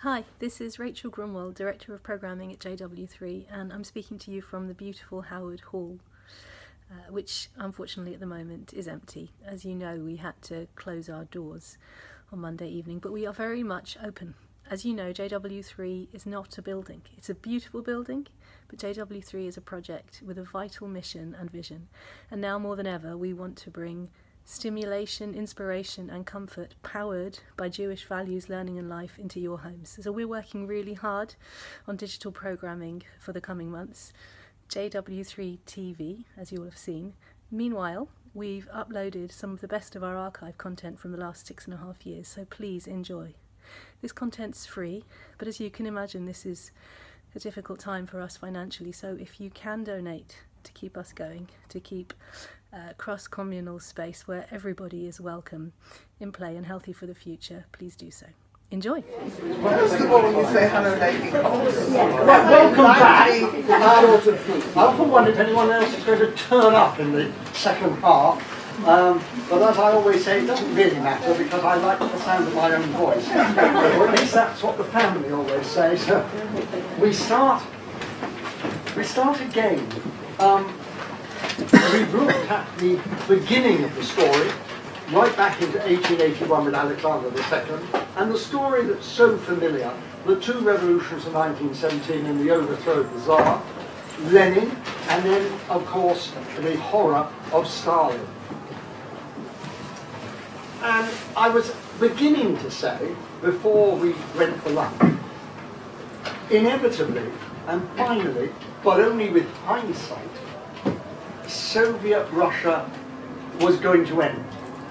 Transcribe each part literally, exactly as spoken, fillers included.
Hi, this is Rachel Grunwald, Director of Programming at J W three, and I'm speaking to you from the beautiful Howard Hall, uh, which unfortunately at the moment is empty. As you know, we had to close our doors on Monday evening, but we are very much open. As you know, J W three is not a building. It's a beautiful building, but J W three is a project with a vital mission and vision. And now more than ever, we want to bring stimulation, inspiration and comfort powered by Jewish values, learning and life into your homes. So we're working really hard on digital programming for the coming months. J W three T V, as you will have seen. Meanwhile, we've uploaded some of the best of our archive content from the last six and a half years, so please enjoy. This content's free, but as you can imagine, this is a difficult time for us financially, so if you can donate to keep us going, to keep uh, cross-communal space where everybody is welcome in play and healthy for the future, please do so. Enjoy. First of all, you say hello, lady. Well, welcome back. Um, I often wonder if anyone else is going to turn up in the second half. Um, but as I always say, it doesn't really matter because I like the sound of my own voice. Or at least that's what the family always say. So we start. We start again. Um, we've looked at the beginning of the story, right back into eighteen eighty-one with Alexander the Second, and the story that's so familiar, the two revolutions of nineteen seventeen and the overthrow of the Tsar, Lenin, and then, of course, the horror of Stalin. And I was beginning to say, before we went for lunch, inevitably and finally, but only with hindsight, Soviet Russia was going to end.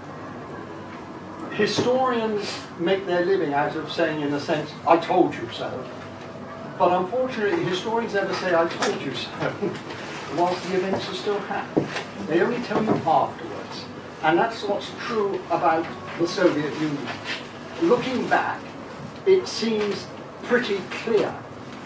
Historians make their living out of saying, in a sense, I told you so. But unfortunately, historians never say, I told you so, whilst the events are still happening. They only tell you afterwards. And that's what's true about the Soviet Union. Looking back, it seems pretty clear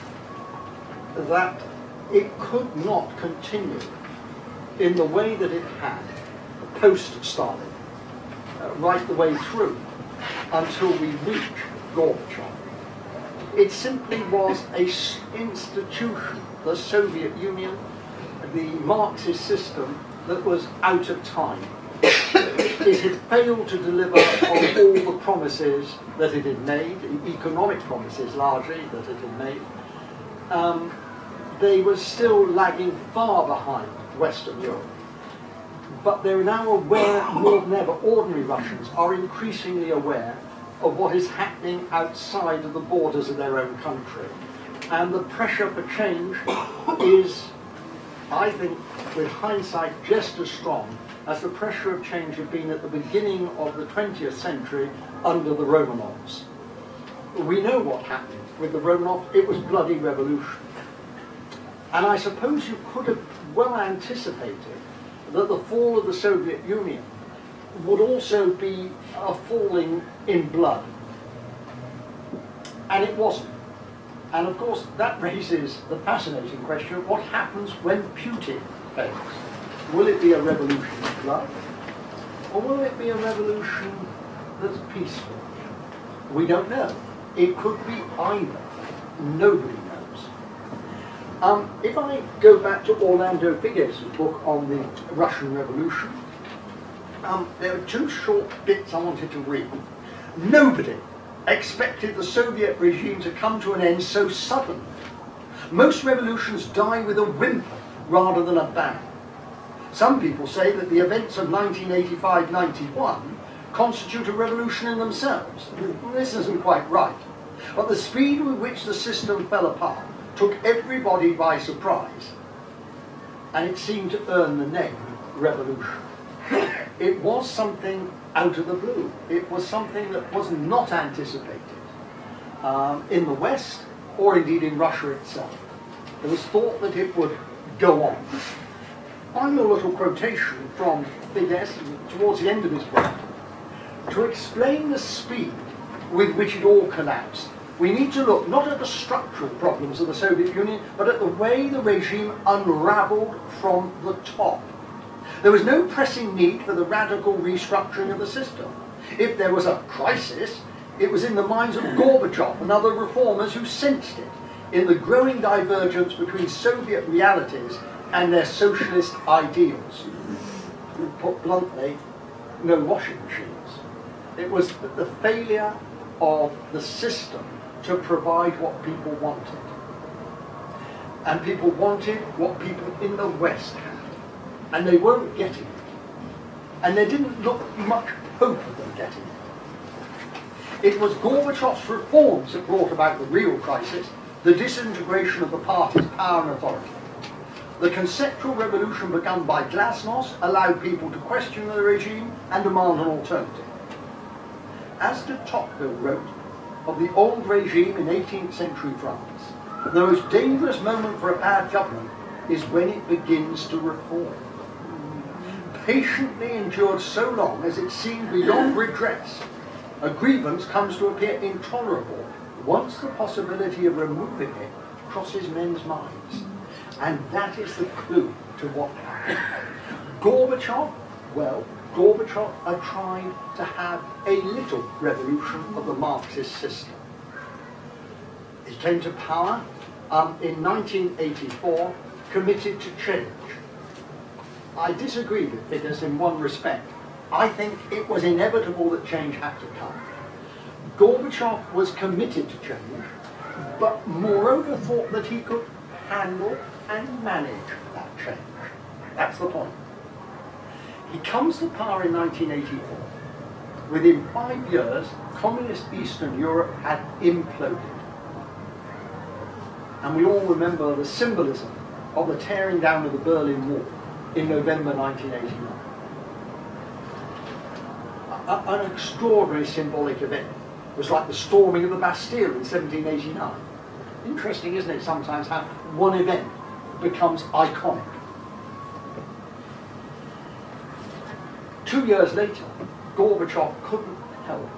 that it could not continue in the way that it had post-Stalin, uh, right the way through until we reach Gorbachev. It simply was an institution, the Soviet Union, the Marxist system, that was out of time. It had failed to deliver on all the promises that it had made, the economic promises largely that it had made. Um, they were still lagging far behind Western Europe. But they're now aware, more than ever, ordinary Russians are increasingly aware of what is happening outside of the borders of their own country. And the pressure for change is, I think, with hindsight, just as strong as the pressure of change had been at the beginning of the twentieth century under the Romanovs. We know what happened with the Romanovs. It was bloody revolution. And I suppose you could have well anticipated that the fall of the Soviet Union would also be a falling in blood. And it wasn't. And of course, that raises the fascinating question, what happens when Putin fails? Will it be a revolution of blood? Or will it be a revolution that's peaceful? We don't know. It could be either. Nobody knows. Um, if I go back to Orlando Figueres' book on the Russian Revolution, um, there are two short bits I wanted to read. Nobody expected the Soviet regime to come to an end so suddenly. Most revolutions die with a whimper rather than a bang. Some people say that the events of nineteen eighty-five ninety-one constitute a revolution in themselves. This isn't quite right. But the speed with which the system fell apart took everybody by surprise, and it seemed to earn the name revolution. It was something out of the blue. It was something that was not anticipated um, in the West, or indeed in Russia itself. It was thought that it would go on. Final little quotation from Figueres towards the end of his book. To explain the speed with which it all collapsed, we need to look not at the structural problems of the Soviet Union, but at the way the regime unraveled from the top. There was no pressing need for the radical restructuring of the system. If there was a crisis, It was in the minds of Gorbachev and other reformers who sensed it in the growing divergence between Soviet realities and their socialist ideals. Put bluntly, no washing machines. It was the failure of the system to provide what people wanted. And people wanted what people in the West had. And they weren't getting it. And there didn't look much hope of them getting it. It was Gorbachev's reforms that brought about the real crisis, the disintegration of the party's power and authority. The conceptual revolution begun by Glasnost allowed people to question the regime and demand an alternative. As de Tocqueville wrote of the old regime in eighteenth century France, the most dangerous moment for a bad government is when it begins to reform. Patiently endured so long as it seemed beyond redress, a grievance comes to appear intolerable once the possibility of removing it crosses men's minds. And that is the clue to what happened. Gorbachev, well, Gorbachev had tried to have a little revolution of the Marxist system. He came to power um, in nineteen eighty-four, committed to change. I disagree with figures in one respect. I think it was inevitable that change had to come. Gorbachev was committed to change, but moreover thought that he could handle and manage that change. That's the point. He comes to power in nineteen eighty-four. Within five years, communist Eastern Europe had imploded. And we all remember the symbolism of the tearing down of the Berlin Wall in November nineteen eighty-nine. A, an extraordinary symbolic event. It was like the storming of the Bastille in seventeen eighty-nine. Interesting, isn't it, sometimes how one event becomes iconic. Two years later, Gorbachev couldn't help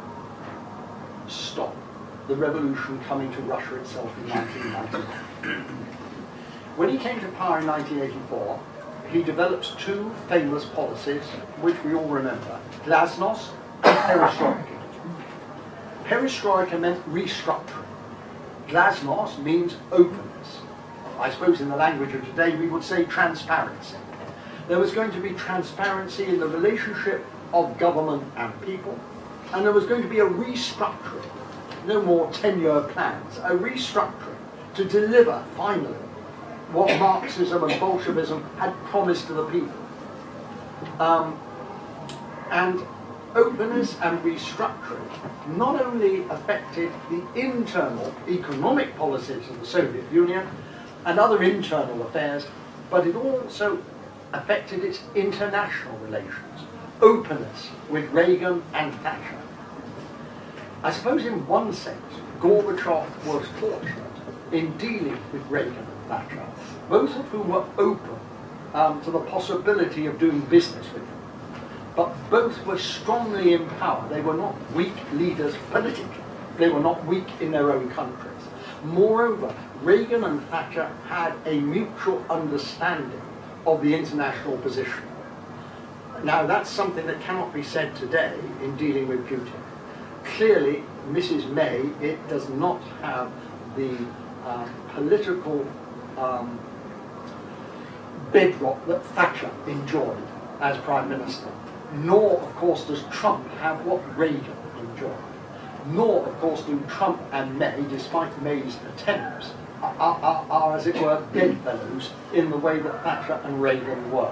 stop the revolution coming to Russia itself in nineteen ninety-one. When he came to power in nineteen eighty-four, he develops two famous policies, which we all remember: Glasnost and Perestroika. Perestroika meant restructuring. Glasnost means openness. I suppose in the language of today we would say transparency. There was going to be transparency in the relationship of government and people, and there was going to be a restructuring, no more ten-year plans, a restructuring to deliver, finally, what Marxism and Bolshevism had promised to the people. Um, and openness and restructuring not only affected the internal economic policies of the Soviet Union and other internal affairs, but it also affected its international relations, openness with Reagan and Thatcher. I suppose in one sense, Gorbachev was fortunate in dealing with Reagan and Thatcher, both of whom were open um, to the possibility of doing business with him. But both were strongly in power. They were not weak leaders politically. They were not weak in their own countries. Moreover, Reagan and Thatcher had a mutual understanding of the international position. Now, that's something that cannot be said today in dealing with Putin. Clearly, Missus May, it does not have the uh, political um, bedrock that Thatcher enjoyed as Prime Minister. Nor, of course, does Trump have what Reagan enjoyed. Nor, of course, do Trump and May, despite May's attempts, are, are, are as it were, bedfellows in the way that Thatcher and Reagan were.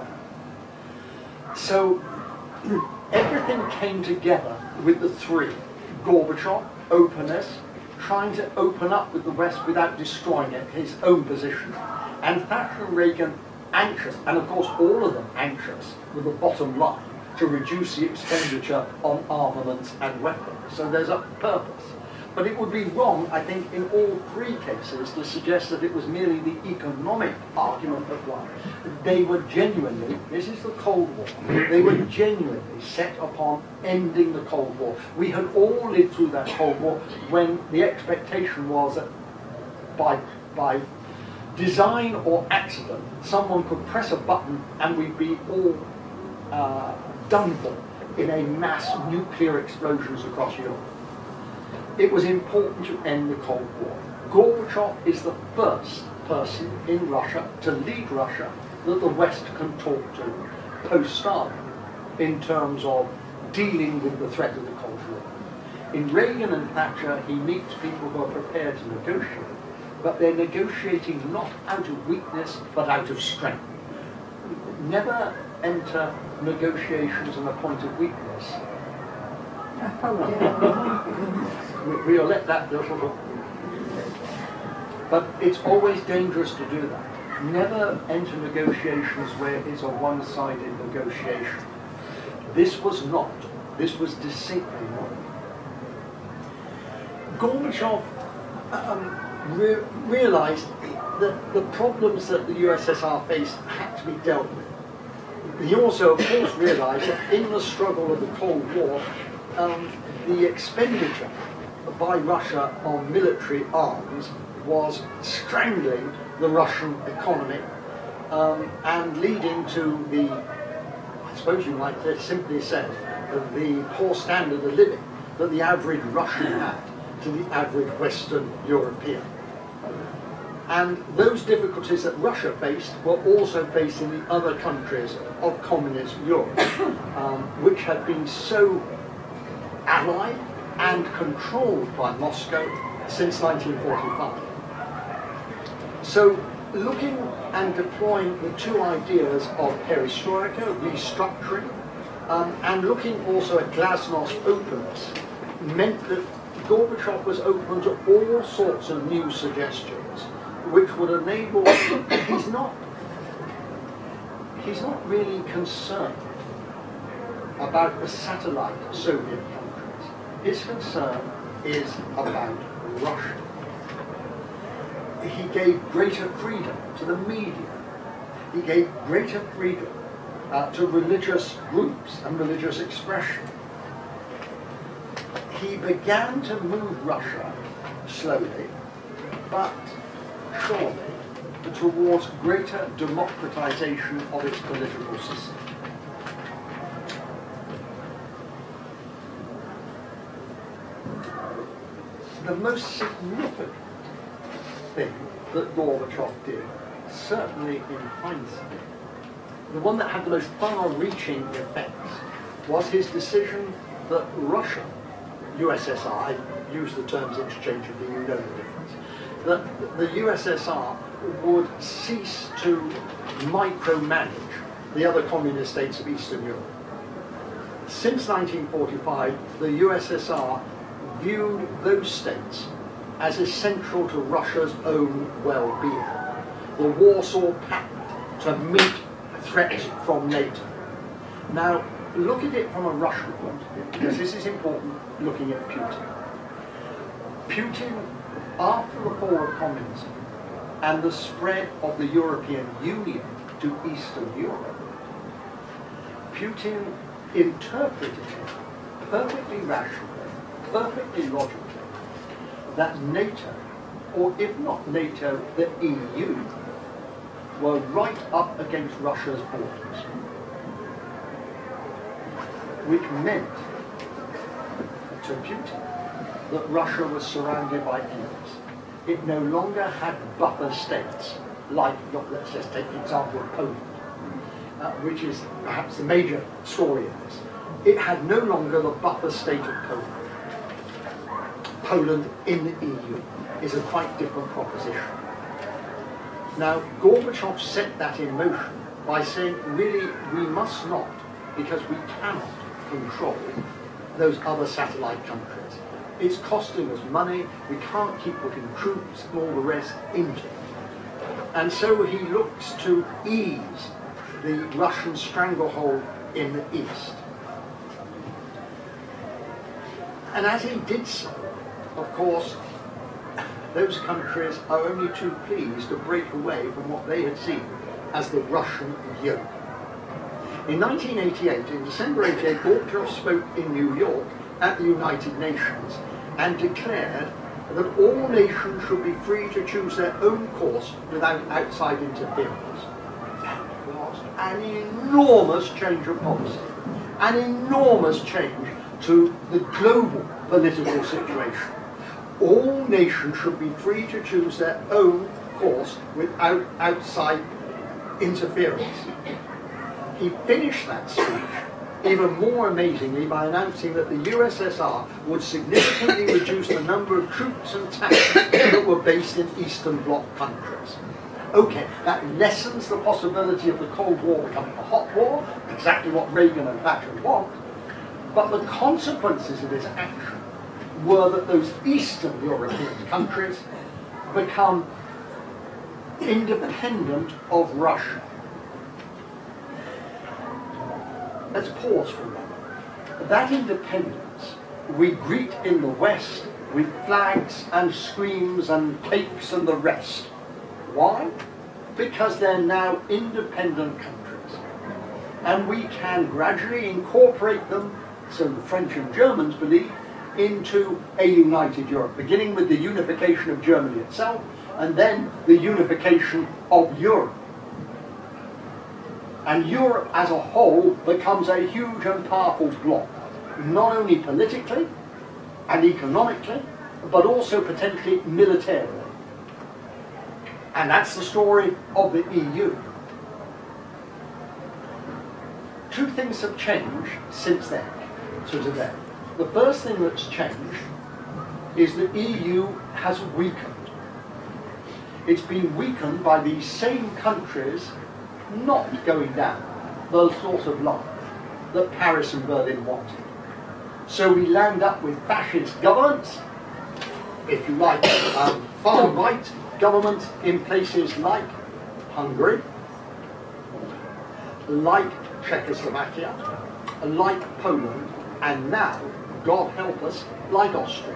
So, everything came together with the three. Gorbachev, openness, trying to open up with the West without destroying it, his own position. And Thatcher and Reagan, anxious, and of course all of them anxious, with the bottom line, to reduce the expenditure on armaments and weapons. So there's a purpose. But it would be wrong, I think, in all three cases to suggest that it was merely the economic argument that won. They were genuinely, this is the Cold War, they were genuinely set upon ending the Cold War. We had all lived through that Cold War when the expectation was that by, by design or accident, someone could press a button and we'd be all uh, done for in a mass nuclear explosions across Europe. it was important to end the Cold War. Gorbachev is the first person in Russia to lead Russia that the West can talk to post-Stalin in terms of dealing with the threat of the Cold War. In Reagan and Thatcher, he meets people who are prepared to negotiate, but they're negotiating not out of weakness, but out of strength. Never enter negotiations on a point of weakness. we, we'll let that little... But it's always dangerous to do that. Never enter negotiations where it's a one-sided negotiation. This was not. This was distinctly not. Gorbachev um, re realized that the problems that the U S S R faced had to be dealt with. He also, of course, realized that in the struggle of the Cold War, um, the expenditure by Russia on military arms was strangling the Russian economy um, and leading to the, I suppose you might simply say, the poor standard of living that the average Russian had to the average Western European. And those difficulties that Russia faced were also faced in the other countries of communist Europe, um, which had been so allied and controlled by Moscow since nineteen forty-five. So, looking and deploying the two ideas of perestroika, restructuring, um, and looking also at glasnost openness, meant that Gorbachev was open to all sorts of new suggestions, which would enable, he's not, he's not really concerned about the satellite Soviet countries. His concern is about Russia. He gave greater freedom to the media. He gave greater freedom uh, to religious groups and religious expression. He began to move Russia slowly, but surely, towards greater democratization of its political system. The most significant thing that Gorbachev did, certainly in hindsight, the one that had the most far-reaching effects, was his decision that Russia, U S S R, I use the terms interchangeably, you know the difference, that the U S S R would cease to micromanage the other communist states of Eastern Europe. Since nineteen forty-five, the U S S R viewed those states as essential to Russia's own well-being. The Warsaw Pact to meet threats from NATO. Now, look at it from a Russian point of view, because this is important looking at Putin. Putin, after the fall of communism and the spread of the European Union to Eastern Europe, Putin interpreted it perfectly rationally, perfectly logically, that NATO, or if not NATO, the E U, were right up against Russia's borders, which meant to Putin that Russia was surrounded by enemies. It no longer had buffer states, like, let's just take the example of Poland, uh, which is perhaps the major story in this. It had no longer the buffer state of Poland. Poland in the E U is a quite different proposition. Now, Gorbachev set that in motion by saying, really, we must not, because we cannot control those other satellite countries. It's costing us money, we can't keep putting troops and all the rest into it. And so he looks to ease the Russian stranglehold in the east. And as he did so, of course, those countries are only too pleased to break away from what they had seen as the Russian yoke. In nineteen eighty-eight, in December eighty-eight, Gorbachev spoke in New York at the United Nations and declared that all nations should be free to choose their own course without outside interference. That was an enormous change of policy, an enormous change to the global political situation. All nations should be free to choose their own course without outside interference. He finished that speech even more amazingly by announcing that the U S S R would significantly reduce the number of troops and tanks that were based in Eastern Bloc countries. Okay, that lessens the possibility of the Cold War becoming a hot war, exactly what Reagan and Thatcher want, but the consequences of this action were that those Eastern European countries become independent of Russia. Let's pause for a moment. That independence we greet in the West with flags and screams and cakes and the rest. Why? Because they're now independent countries. And we can gradually incorporate them, so the French and Germans believe, into a united Europe, beginning with the unification of Germany itself, and then the unification of Europe. And Europe as a whole becomes a huge and powerful bloc, not only politically and economically, but also potentially militarily. And that's the story of the E U. Two things have changed since then, to today. The first thing that's changed is the E U has weakened. It's been weakened by these same countries not going down the sort of line that Paris and Berlin wanted. So we land up with fascist governments, if you like, um, far-right governments in places like Hungary, like Czechoslovakia, like Poland, and now, God help us, like Austria.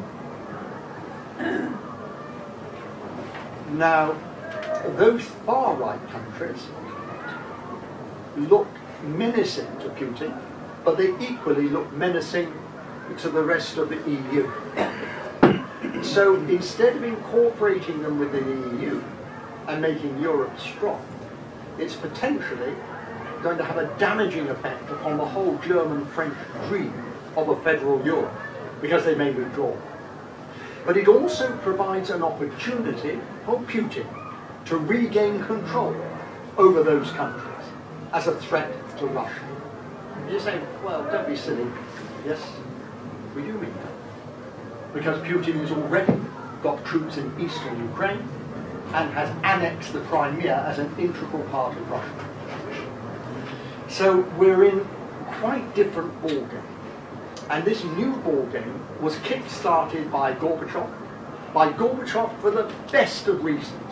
Now, those far-right countries look menacing to Putin, but they equally look menacing to the rest of the E U. So instead of incorporating them with the E U and making Europe strong, it's potentially going to have a damaging effect upon the whole German-French dream of a federal Europe, because they may withdraw. But it also provides an opportunity for Putin to regain control over those countries as a threat to Russia. You say, well, don't be silly. Yes, we do mean that. Because Putin has already got troops in eastern Ukraine and has annexed the Crimea as an integral part of Russia. So we're in quite different ballgame. And this new ballgame was kick-started by Gorbachev, by Gorbachev for the best of reasons.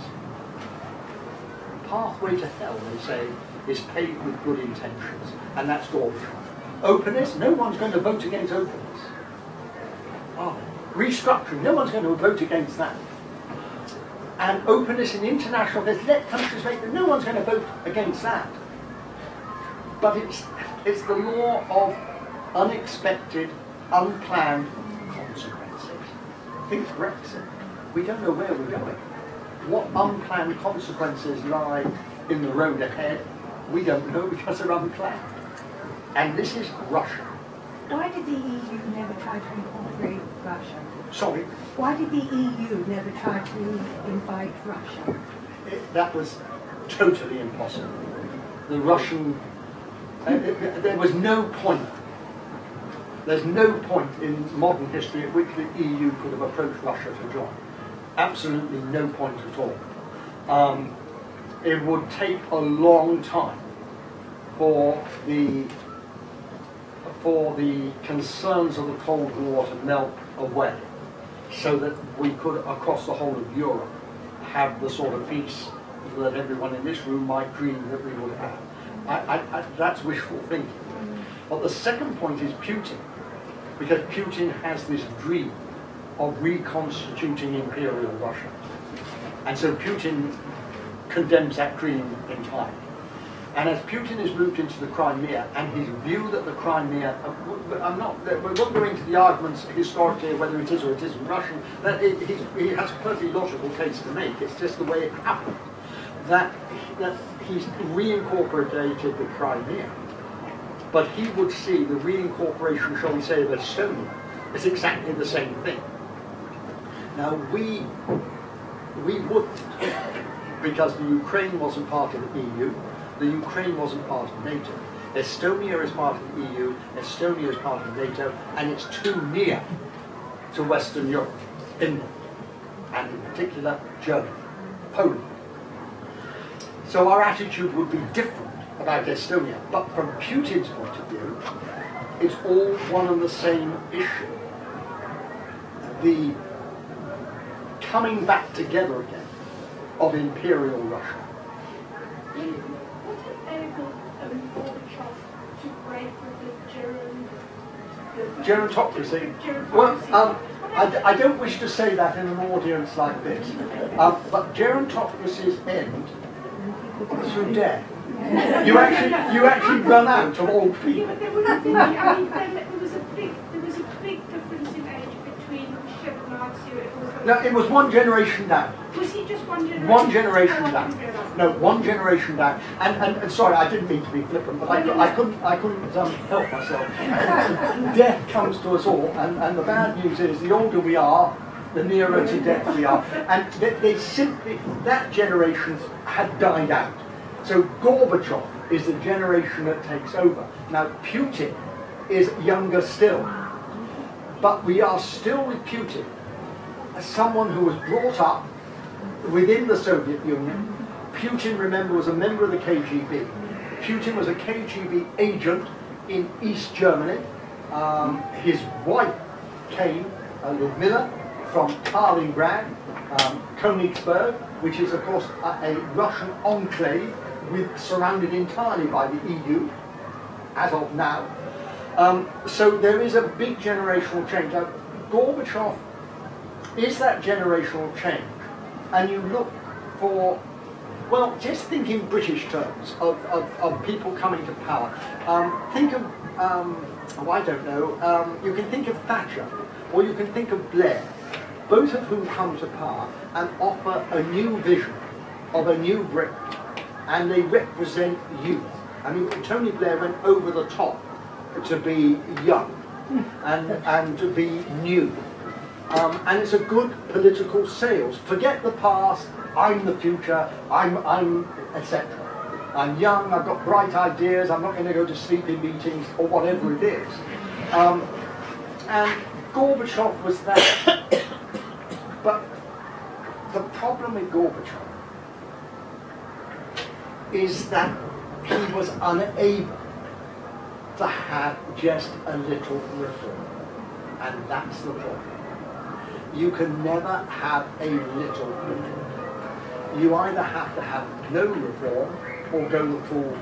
Pathway to hell, they say, is paved with good intentions, and that's Gorbachev. Openness, no one's going to vote against openness. Oh, restructuring, no one's going to vote against that. And openness in international affairs, let countries make them, no one's going to vote against that. But it's, it's the law of unexpected, unplanned consequences. Think Brexit. We don't know where we're going. What unplanned consequences lie in the road ahead, we don't know because they're unplanned. And this is Russia. Why did the E U never try to incorporate Russia? Sorry? Why did the E U never try to invite Russia? It, that was totally impossible. The Russian... Uh, it, there was no point. There's no point in modern history at which the E U could have approached Russia to join. Absolutely no point at all. Um, it would take a long time for the for the concerns of the Cold War to melt away, so that we could, across the whole of Europe, have the sort of peace that everyone in this room might dream that we would have. I, I, I, that's wishful thinking. But the second point is Putin, because Putin has this dream of reconstituting Imperial Russia. And so Putin condemns that dream entirely. And as Putin has moved into the Crimea, and his view that the Crimea, I'm not, we won't go into the arguments historically whether it is or it isn't Russian, that it, he has a perfectly logical case to make, it's just the way it happened. That, that he's reincorporated the Crimea, but he would see the reincorporation, shall we say, of Estonia It's exactly the same thing. Now we, we wouldn't, because the Ukraine wasn't part of the E U, the Ukraine wasn't part of NATO. Estonia is part of the E U, Estonia is part of NATO, and it's too near to Western Europe, Finland, and in particular Germany, Poland. So our attitude would be different about Estonia, but from Putin's point of view, it's all one and the same issue. The coming back together again of Imperial Russia. What enabled um, Gorbachev to break with the Geron- Gerontocracy. Well, um, I, I don't wish to say that in an audience like this, um, but gerontocracy's end through death. You actually, you actually run out of old Yeah, people. but there would have been, I mean, then there was a big, there was a big difference in age between Shevardnadze. It was No, it was one generation down. Was he just one generation? One generation Oh, I down. didn't realise. No, one generation down. And, and, and sorry, I didn't mean to be flippant, but I, cou- I couldn't, I couldn't um, help myself. Death comes to us all, and, and the bad news is the older we are, the nearer to death we are. And they, they simply, that generation had died out. So Gorbachev is the generation that takes over. Now Putin is younger still, but we are still with Putin as someone who was brought up within the Soviet Union. Putin, remember, was a member of the K G B. Putin was a K G B agent in East Germany. Um, his wife came, uh, Ludmilla, from Kaliningrad, um, Königsberg, which is of course a, a Russian enclave with, surrounded entirely by the E U, as of now. Um, so there is a big generational change. Now, Gorbachev is that generational change, and you look for, well, just think in British terms of, of, of people coming to power. Um, think of, um, oh, I don't know, um, you can think of Thatcher, or you can think of Blair, both of whom come to power and offer a new vision of a new Britain, and they represent youth. I mean, Tony Blair went over the top to be young and, and to be new. Um, and it's a good political sales. Forget the past, I'm the future, I'm, I'm et cetera. I'm young, I've got bright ideas, I'm not going to go to sleeping meetings or whatever it is. Um, and Gorbachev was that. But the problem with Gorbachev is that he was unable to have just a little reform. And that's the problem. You can never have a little reform. You either have to have no reform or go the full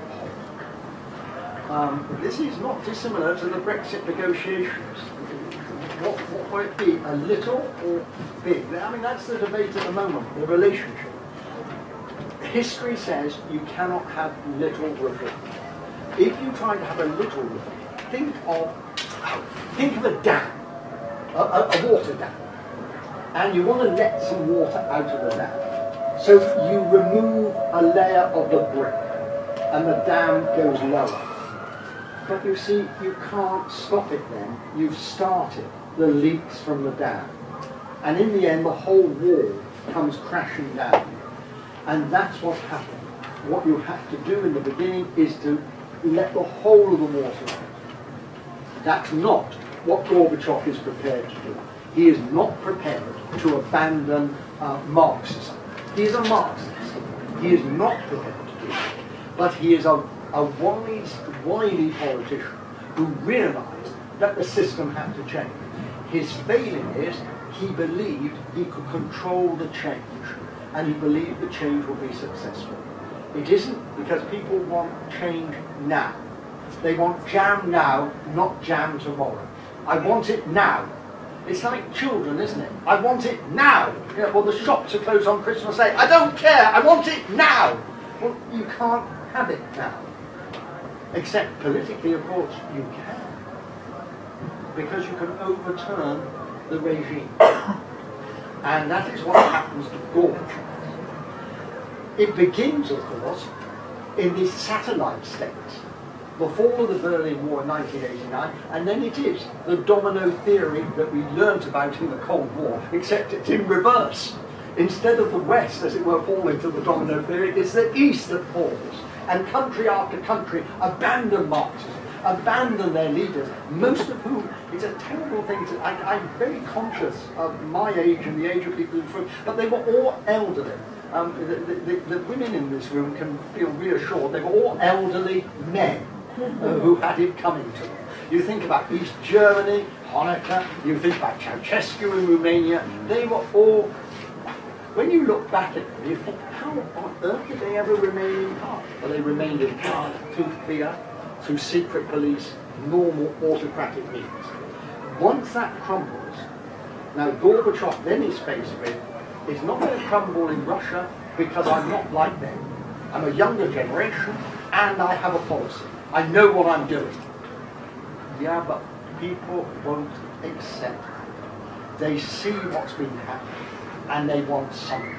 hog. Um, this is not dissimilar to the Brexit negotiations. What, what will it be, a little or big? I mean, that's the debate at the moment, the relationship. History says you cannot have little reform. If you try to have a little reform, think of, think of a dam, a, a, a water dam, and you want to let some water out of the dam. So you remove a layer of the brick, and the dam goes lower. But you see, you can't stop it then. You've started the leaks from the dam. And in the end, the whole wall comes crashing down. And that's what's happened. What you have to do in the beginning is to let the whole of the water out. That's not what Gorbachev is prepared to do. He is not prepared to abandon uh, Marxism. He is a Marxist. He is not prepared to do that. But he is a, a wise, wily politician who realized that the system had to change. His failing is he believed he could control the change, and he believed the change would be successful. It isn't, because people want change now. They want jam now, not jam tomorrow. I want it now. It's like children, isn't it? I want it now. You know, well, the shops are closed on Christmas Day. I don't care. I want it now. Well, you can't have it now. Except politically, of course, you can. Because you can overturn the regime. And that is what happens to Gorbachev. It begins, of course, in these satellite states. the fall of the Berlin Wall in nineteen eighty-nine, and then it is the domino theory that we learnt about in the Cold War, except it's in reverse. Instead of the West, as it were, falling to the domino theory, it's the East that falls. And country after country abandon Marxism, abandon their leaders, most of whom, it's a terrible thing to, I, I'm very conscious of my age and the age of people in front, but they were all elderly. Um, the, the, the women in this room can feel reassured, they were all elderly men uh, who had it coming to them. You think about East Germany, Honecker, you think about Ceausescu in Romania, they were all, when you look back at them, you think, how on earth did they ever remain in power? Well, they remained in power through fear, through secret police, normal autocratic means. Once that crumbles, now Gorbachev then is faced with, it's not going to crumble in Russia because I'm not like them. I'm a younger generation and I have a policy. I know what I'm doing. Yeah, but people won't accept it. They see what's been happening and they want something.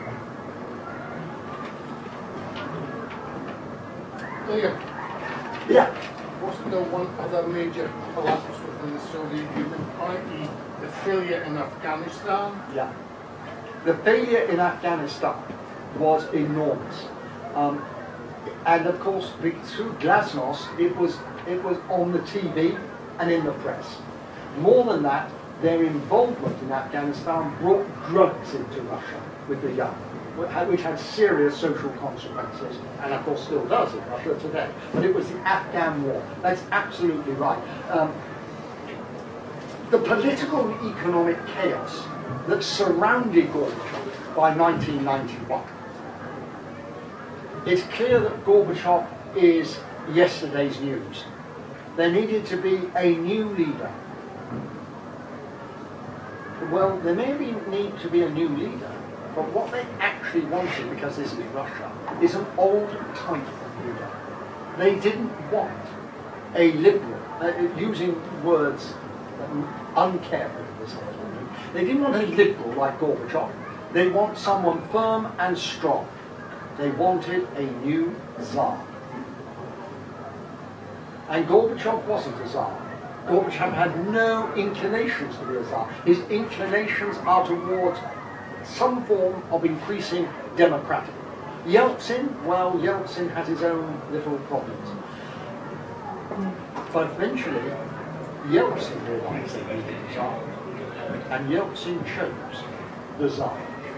Yeah. Yeah. Wasn't there one other major collapse within the Soviet Union, that is the failure in Afghanistan? Yeah. The failure in Afghanistan was enormous. Um, and of course, through Glasnost, it was, it was on the T V and in the press. More than that, their involvement in Afghanistan brought drugs into Russia with the young, which had serious social consequences, and of course still does in Russia today. But it was the Afghan war. That's absolutely right. Um, the political and economic chaos that surrounded Gorbachev by nineteen ninety-one. It's clear that Gorbachev is yesterday's news. There needed to be a new leader. Well, there may be need to be a new leader, but what they actually wanted, because this is Russia, is an old type of leader. They didn't want a liberal, uh, using words uncarefully this afternoon. They didn't want a liberal like Gorbachev. They want someone firm and strong. They wanted a new Tsar. And Gorbachev wasn't a Tsar. Gorbachev had no inclinations to be a Tsar. His inclinations are towards some form of increasing democratic. Yeltsin, well, Yeltsin has his own little problems. But eventually, Yeltsin realized that he needed a Tsar. And Yeltsin chose the Tsar.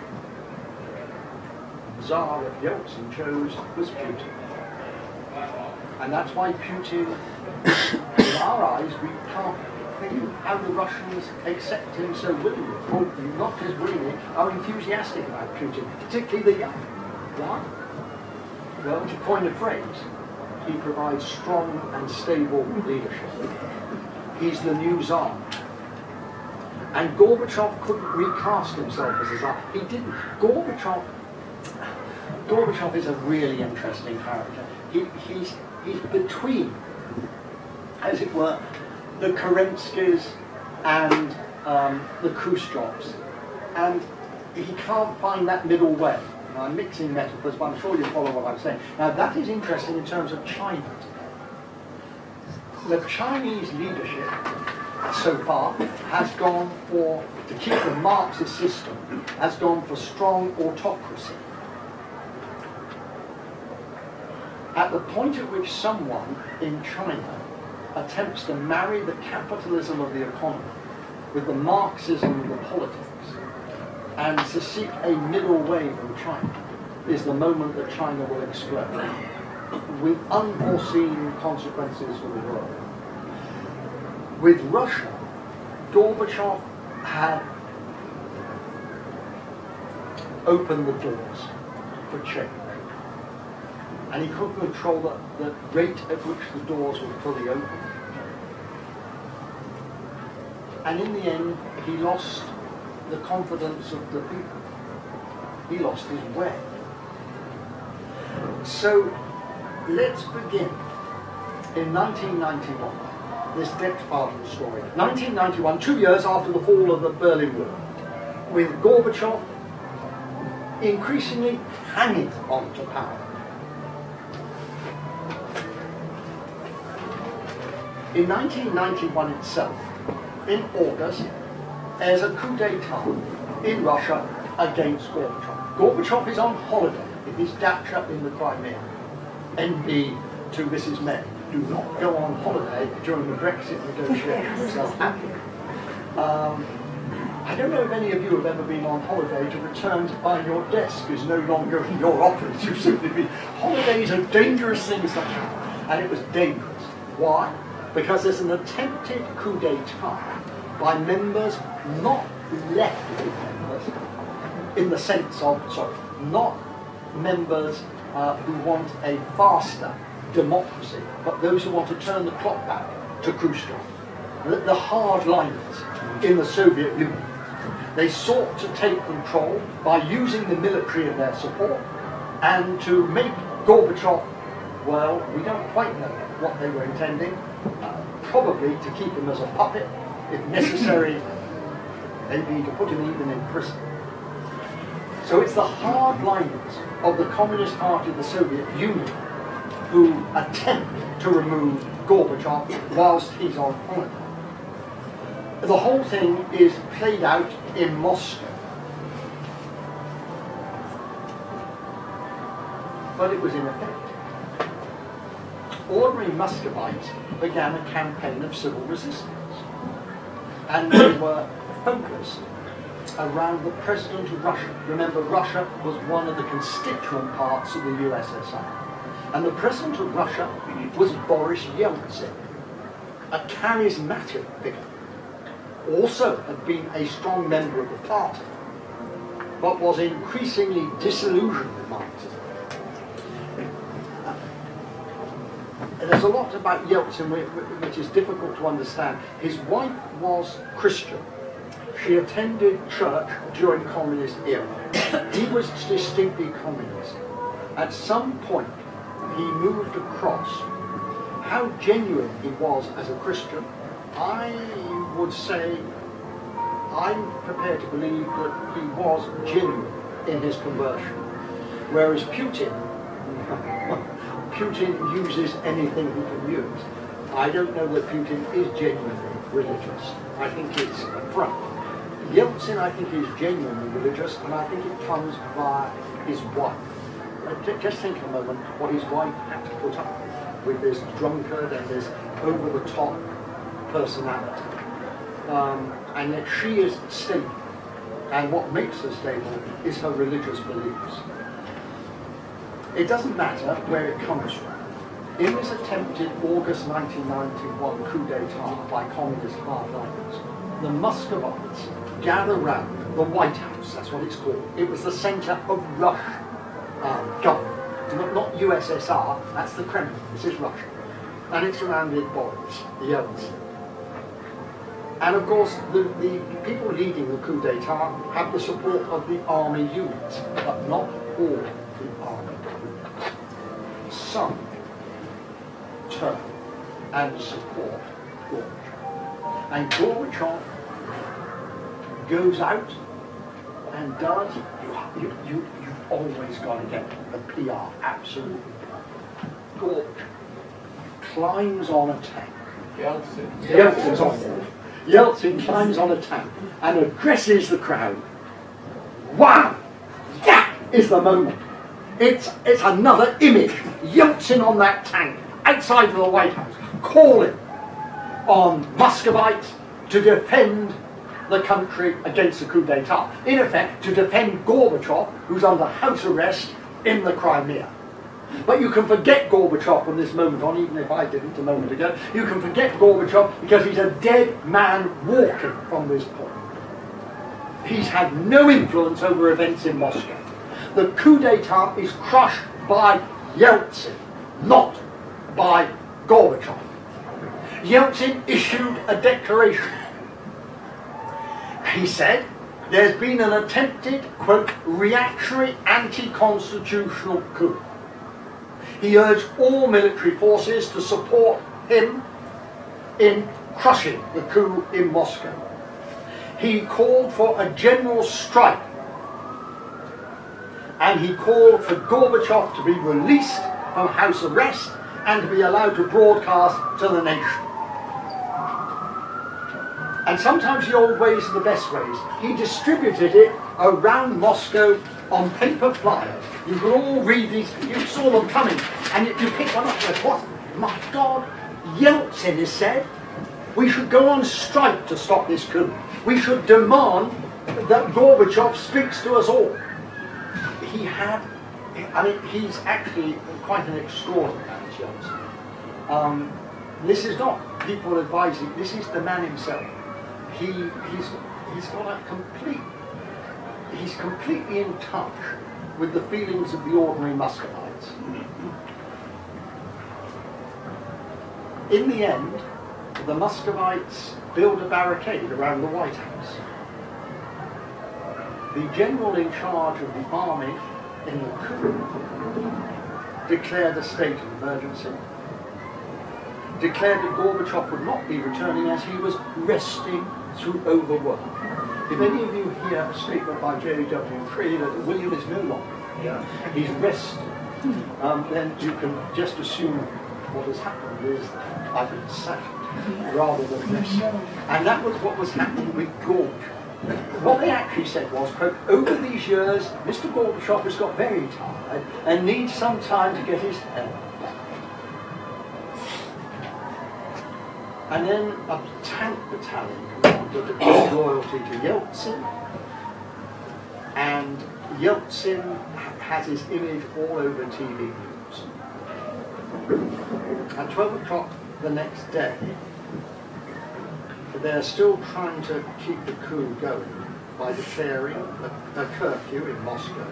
The Tsar that Yeltsin chose was Putin. And that's why Putin, in our eyes, we can't think of how the Russians accept him so willingly, or not as willingly, are enthusiastic about Putin, particularly the young. Why? Well, to coin a phrase, he provides strong and stable leadership. He's the new Tsar. And Gorbachev couldn't recast himself as a Tsar. He didn't. Gorbachev, Gorbachev is a really interesting character. He, he's, he's between, as it were, the Kerenskys and um, the Khrushchevs. And he can't find that middle way. Now, I'm mixing metaphors, but I'm sure you follow what I'm saying. Now, that is interesting in terms of China. The Chinese leadership so far has gone for, to keep the Marxist system, has gone for strong autocracy. At the point at which someone in China attempts to marry the capitalism of the economy with the Marxism of the politics, and to seek a middle way from China, is the moment that China will explode, with unforeseen consequences for the world. With Russia, Gorbachev had opened the doors for change. And he couldn't control the, the rate at which the doors were fully open. And in the end, he lost the confidence of the people. He lost his way. So let's begin in nineteen ninety-one, this next part of the story. nineteen ninety-one, two years after the fall of the Berlin Wall, with Gorbachev increasingly hanging on to power. In nineteen ninety-one itself, in August, there's a coup d'etat in Russia against Gorbachev. Gorbachev is on holiday in his dacha in the Crimea. N B to Missus May, do not go on holiday during the Brexit negotiations. They'll happen. Um, I don't know if any of you have ever been on holiday to return to find your desk is no longer in your office. You've simply been. Holidays are dangerous things like that. And it was dangerous. Why? Because there's an attempted coup d'etat by members, not left-wing members, in the sense of, sorry, not members uh, who want a faster democracy, but those who want to turn the clock back to Khrushchev, the, the hardliners in the Soviet Union. They sought to take control by using the military in their support and to make Gorbachev, well, we don't quite know what they were intending, uh, probably to keep him as a puppet, if necessary, maybe to put him even in prison. So it's the hardliners of the Communist Party of the Soviet Union who attempt to remove Gorbachev whilst he's on holiday. The whole thing is played out in Moscow. But it was in effect. Ordinary Muscovites began a campaign of civil resistance. And they were focused around the president of Russia. Remember, Russia was one of the constituent parts of the U S S R. And the president of Russia was Boris Yeltsin, a charismatic figure. Also had been a strong member of the party, but was increasingly disillusioned with Marxism. And there's a lot about Yeltsin which is difficult to understand. His wife was Christian. She attended church during communist era. He was distinctly communist. At some point, he moved across. How genuine he was as a Christian, I would say, I'm prepared to believe that he was genuine in his conversion. Whereas Putin, Putin uses anything he can use. I don't know that Putin is genuinely religious. I think it's a front. Yeltsin, I think, is genuinely religious, and I think it comes via his wife. Just think a moment what his wife had to put up with, with this drunkard and this over-the-top personality. Um, and yet she is stable. And what makes her stable is her religious beliefs. It doesn't matter where it comes from. In this attempted August nineteen ninety-one coup d'etat by communist hardliners, the Muscovites gather round the White House, that's what it's called. It was the centre of Russian um, government, not U S S R, that's the Kremlin, this is Russia. And it's surrounded Boris Yeltsin. And of course, the, the people leading the coup d'etat have the support of the army units, but not all the army units. Some turn and support Gorbachev. And Gorbachev goes out and does, you, you, you, you've always got to get the P R absolutely right. Gorbachev climbs on a tank. Yeltsin. Yeltsin's on board. Yeltsin climbs on a tank and addresses the crowd. Wow! That is the moment. It's, it's another image. Yeltsin on that tank, outside of the White House, calling on Muscovites to defend the country against the coup d'etat. In effect, to defend Gorbachev, who's under house arrest in the Crimea. But you can forget Gorbachev from this moment on, even if I didn't a moment ago. You can forget Gorbachev because he's a dead man walking from this point. He's had no influence over events in Moscow. The coup d'etat is crushed by Yeltsin, not by Gorbachev. Yeltsin issued a declaration. He said, there's been an attempted, quote, reactionary anti-constitutional coup. He urged all military forces to support him in crushing the coup in Moscow. He called for a general strike, and he called for Gorbachev to be released from house arrest and to be allowed to broadcast to the nation. And sometimes the old ways are the best ways. He distributed it around Moscow on paper flyers. You could all read these, you saw them coming, and you, you pick one up and go, what? My God, Yeltsin has said, we should go on strike to stop this coup. We should demand that Gorbachev speaks to us all. He had, I mean, he's actually quite an extraordinary man, Yeltsin. Um, this is not people advising, this is the man himself. He, he's, he's got a complete, he's completely in touch with the feelings of the ordinary Muscovites. In the end, the Muscovites build a barricade around the White House. The general in charge of the army in the coup declared a state of emergency, declared that Gorbachev would not be returning as he was resting through overwork. If any of you hear a statement by J W three that William is no longer here, he's resting, um, then you can just assume what has happened is I've been sacked rather than resting. And that was what was happening with Gorbachev. What they actually said was, quote, over these years, Mister Gorbachev has got very tired and needs some time to get his health back. And then a tank battalion commander declared loyalty to Yeltsin, and Yeltsin has his image all over T V news. At twelve o'clock the next day, they're still trying to keep the coup going by declaring a, a curfew in Moscow.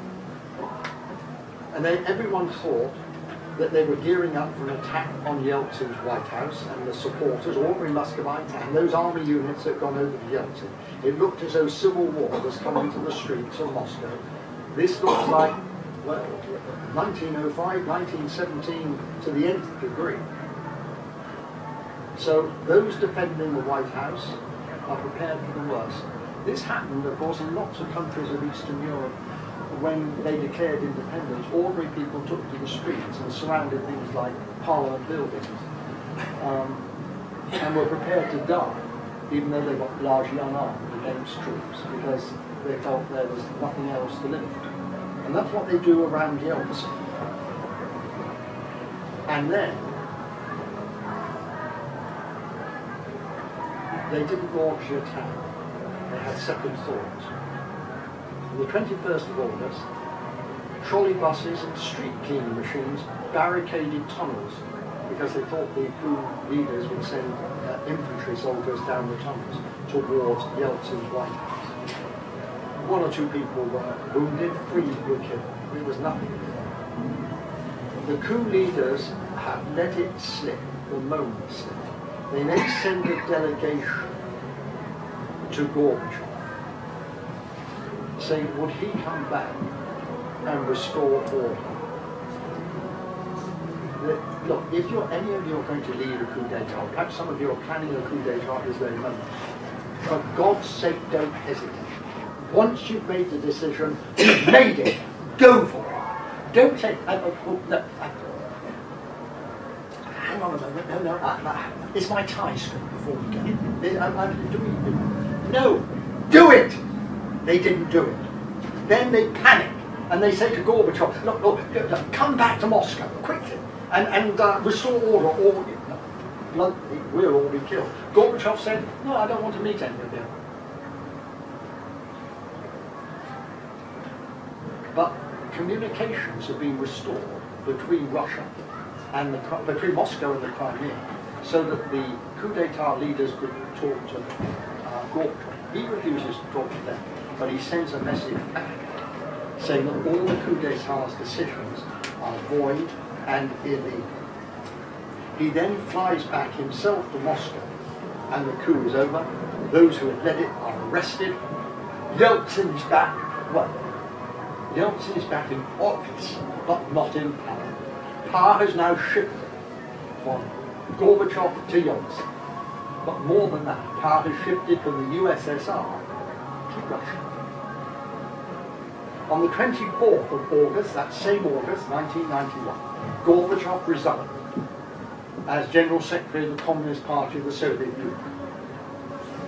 And then everyone thought that they were gearing up for an attack on Yeltsin's White House and the supporters, ordinary Muscovites, and those army units that had gone over to Yeltsin. It looked as though civil war was coming to the streets of Moscow. This looks like, well, nineteen oh five, nineteen seventeen to the nth degree. So those defending the White House are prepared for the worst. This happened, of course, in lots of countries of Eastern Europe. When they declared independence, ordinary people took to the streets and surrounded things like Parliament buildings, um, and were prepared to die, even though they got largely unarmed against troops, because they felt there was nothing else to live for. And that's what they do around Yeltsin. And then they didn't launch the attack. They had second thoughts. On the twenty-first of August, trolley buses and street cleaning machines barricaded tunnels because they thought the coup leaders would send uh, infantry soldiers down the tunnels towards Yeltsin's White House. One or two people were wounded, three were killed. It was nothing. The coup leaders have let it slip, the moment slip. They next send a delegation to Gorbachev, saying, would he come back and restore order? Look, if you're, any of you are going to lead a coup d'etat, perhaps some of you are planning a coup d'etat at this very moment, for God's sake, don't hesitate. Once you've made the decision, you've made it, go for it. Don't say, uh, uh, no, uh, hang on a moment, no, no, uh, uh, it's my tie strip before we go. I'm, I'm doing, no, do it! They didn't do it. Then they panic and they say to Gorbachev, look, look, come back to Moscow quickly and, and uh, restore order or bluntly, we'll all be killed. Gorbachev said, no, I don't want to meet any of you. But communications have been restored between Russia and the, between Moscow and the Crimea, so that the coup d'etat leaders could talk to uh, Gorbachev. He refuses to talk to them, but he sends a message back saying that all the coup d'etat's decisions are void and illegal. He then flies back himself to Moscow, and the coup is over. Those who had led it are arrested. Yeltsin is back. Well, Yeltsin is back in office, but not in power. Power has now shifted from Gorbachev to Yeltsin. But more than that, power has shifted from the U S S R to Russia. On the twenty-fourth of August, that same August, nineteen ninety-one, Gorbachev resigned as General Secretary of the Communist Party of the Soviet Union.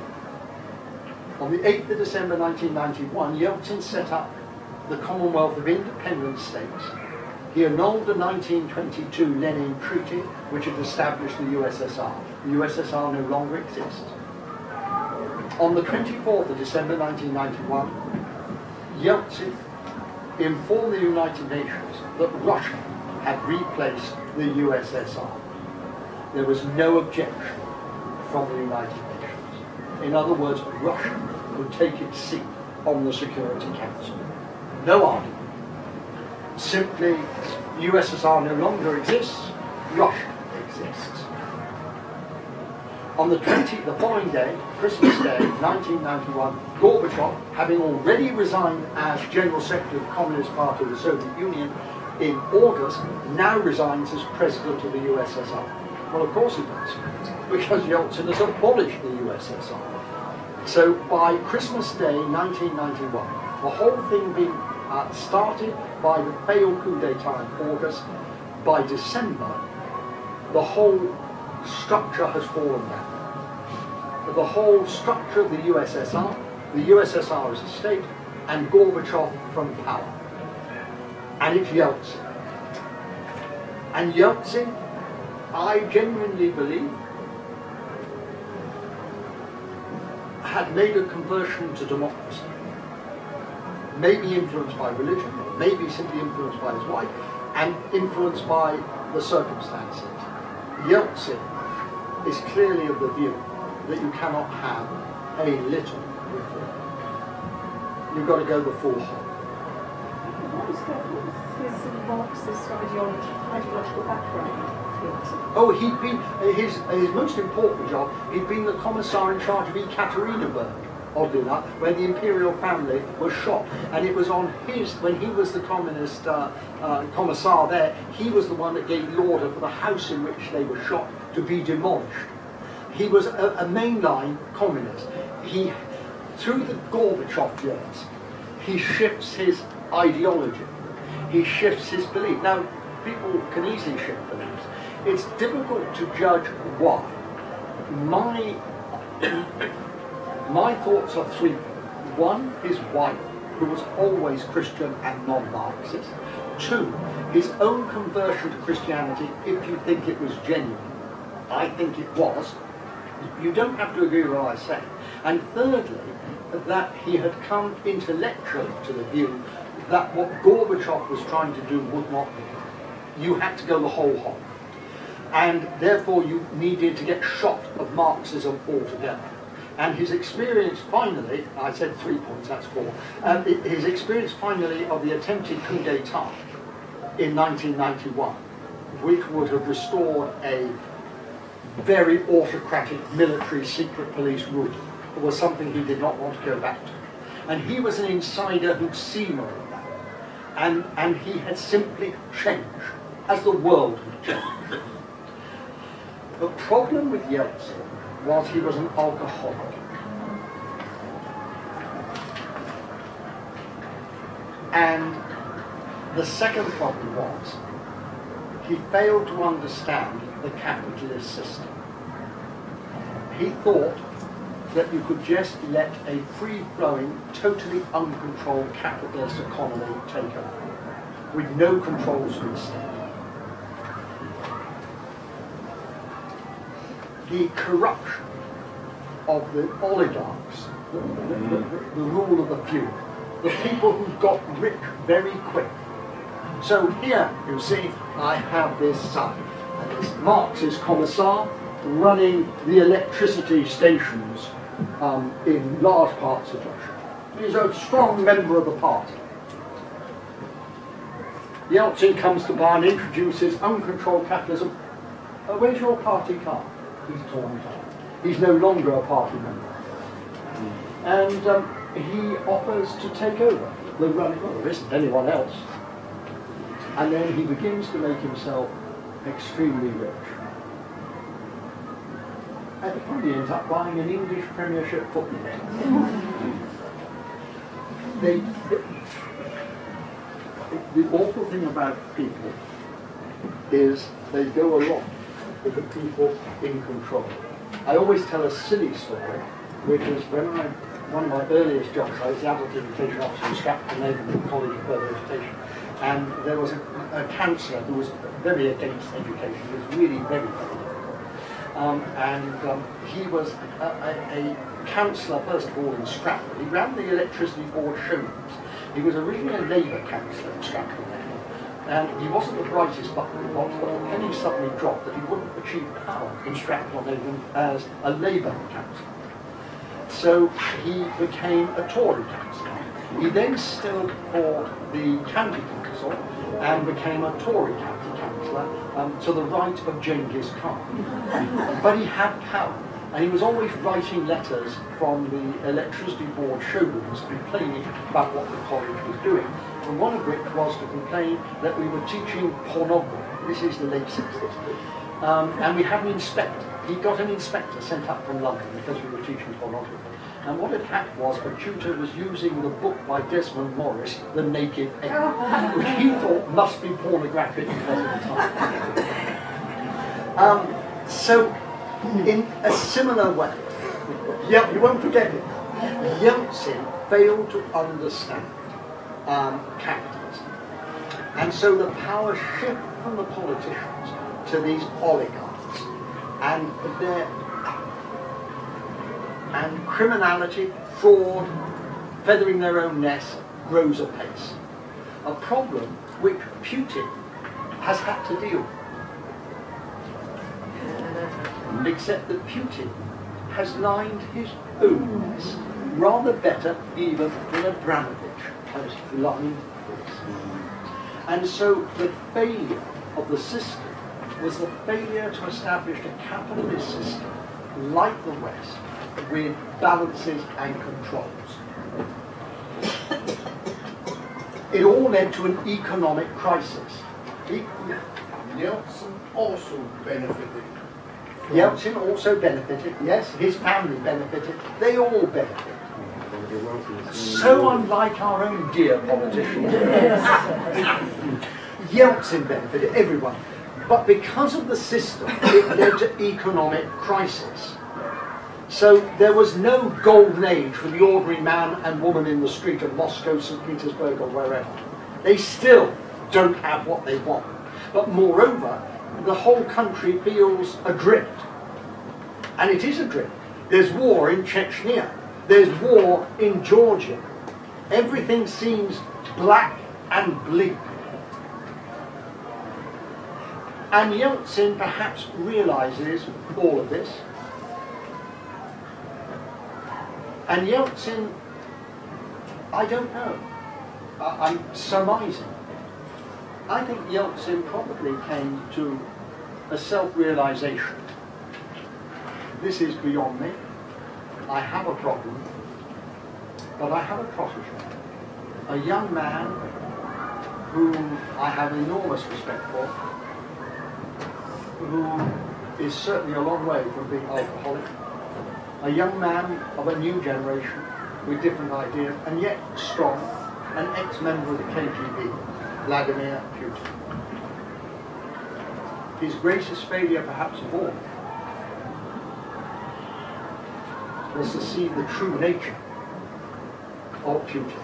On the eighth of December nineteen ninety-one, Yeltsin set up the Commonwealth of Independent States. He annulled the nineteen twenty-two Lenin Treaty, which had established the U S S R. The U S S R no longer exists. On the twenty-fourth of December nineteen ninety-one, Yeltsin informed the United Nations that Russia had replaced the U S S R. There was no objection from the United Nations. In other words, Russia would take its seat on the Security Council. No argument. Simply, U S S R no longer exists, Russia exists. On the twentieth, the following day, Christmas Day, nineteen ninety-one, Gorbachev, having already resigned as General Secretary of the Communist Party of the Soviet Union in August, now resigns as President of the U S S R. Well, of course he does, because Yeltsin has abolished the U S S R. So by Christmas Day, nineteen ninety-one, the whole thing being uh, started by the failed coup d'etat in August, by December, the whole structure has fallen down. The whole structure of the U S S R, the U S S R as a state, and Gorbachev from power. And it's Yeltsin. And Yeltsin, I genuinely believe, had made a conversion to democracy. Maybe influenced by religion, maybe simply influenced by his wife, and influenced by the circumstances. Yeltsin is clearly of the view that you cannot have a little reform. You've got to go the full whole. What was, the, what was his sort of Marxist ideology, ideological background? Oh, he'd been, his, his most important job, he'd been the commissar in charge of Ekaterinburg, oddly enough, when the imperial family was shot. And it was on his, when he was the communist uh, uh, commissar there, he was the one that gave the order for the house in which they were shot to be demolished. He was a, a mainline communist. He, through the Gorbachev years, he shifts his ideology. He shifts his belief. Now, people can easily shift beliefs. It's difficult to judge why. My, my thoughts are threefold. One, his wife, who was always Christian and non-Marxist. Two, his own conversion to Christianity, if you think it was genuine. I think it was. You don't have to agree with what I say. And thirdly, that he had come intellectually to the view that what Gorbachev was trying to do would not be. You had to go the whole hog. And therefore you needed to get shot of Marxism altogether. And his experience finally, I said three points, that's four, um, his experience finally of the attempted coup d'etat in nineteen ninety-one, which would have restored a very autocratic military secret police rule, was something he did not want to go back to. And he was an insider who'd seen all of that. And, and he had simply changed, as the world had changed. The problem with Yeltsin was he was an alcoholic. And the second problem was he failed to understand the capitalist system. He thought that you could just let a free-flowing, totally uncontrolled capitalist economy take over, with no controls from the state. The corruption of the oligarchs, the, the, the, the rule of the few, the people who got rich very quick. So here, you see, I have this son, this Marxist commissar running the electricity stations um, in large parts of Russia. He's a strong member of the party. Yeltsin comes to power and introduces uncontrolled capitalism. Uh, where's your party card? He's torn it out. He's no longer a party member. And um, he offers to take over the running. Well, there isn't anyone else. And then he begins to make himself extremely rich. At the point he ends up buying an English Premiership football team. they, they, the awful thing about people is they go along with the people in control. I always tell a silly story, which is when I one of my earliest jobs, I was the adult education officer in Stratford Navy College of Further Education, and there was a, a counsellor who was very against education. He was really very, very difficult. Um, and um, he was a, a, a counsellor, first of all, in Stratford. He ran the electricity board showrooms. He was originally a Labour councillor in Stratford Navy, and he wasn't the brightest button in the box, but the penny suddenly dropped that he wouldn't achieve power in Stratford-on-Avon as a Labour councillor. So he became a Tory councillor. He then stood for the county council and became a Tory county councillor um, to the right of Genghis Khan. But he had power, and he was always writing letters from the electricity board showrooms complaining about what the college was doing. And one of which was to complain that we were teaching pornography. This is the late sixties. Um, and we had an inspector. He got an inspector sent up from London because we were teaching pornography. And what had happened was a tutor was using the book by Desmond Morris, The Naked Ape, which he thought must be pornographic because of the time. Um, so, in a similar way, yeah, you won't forget it, Yeltsin failed to understand um, capitalism. And so the power shifted from the politicians to these oligarchs. And their and criminality, fraud, feathering their own nest grows apace. A problem which Putin has had to deal with. Except that Putin has lined his own nest rather better even than Abramovich has lined his. And so the failure of the system was the failure to establish a capitalist system like the West, with balances and controls. It all led to an economic crisis. He, Yeltsin also benefited. Yeltsin also benefited, yes, his family benefited, they all benefited. So unlike our own dear politicians. Yeltsin benefited, everyone. But because of the system, it led to economic crisis. So there was no golden age for the ordinary man and woman in the street of Moscow, Saint Petersburg, or wherever. They still don't have what they want. But moreover, the whole country feels adrift. And it is adrift. There's war in Chechnya. There's war in Georgia. Everything seems black and bleak. And Yeltsin perhaps realizes all of this. And Yeltsin, I don't know, I, I'm surmising. I think Yeltsin probably came to a self-realization. This is beyond me. I have a problem, but I have a protege. A young man whom I have enormous respect for, who is certainly a long way from being alcoholic. A young man of a new generation with different ideas, and yet strong, an ex-member of the K G B, Vladimir Putin. His greatest failure, perhaps of all, was to see the true nature of Putin.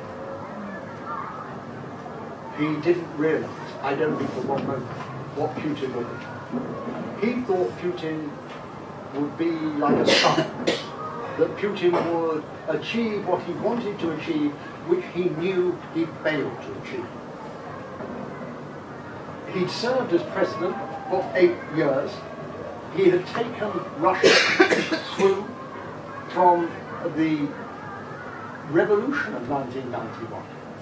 He didn't realize, I don't think for one moment, what Putin would be. He thought Putin would be like a sun, that Putin would achieve what he wanted to achieve, which he knew he failed to achieve. He'd served as president for eight years. He had taken Russia through from the revolution of nineteen ninety-one.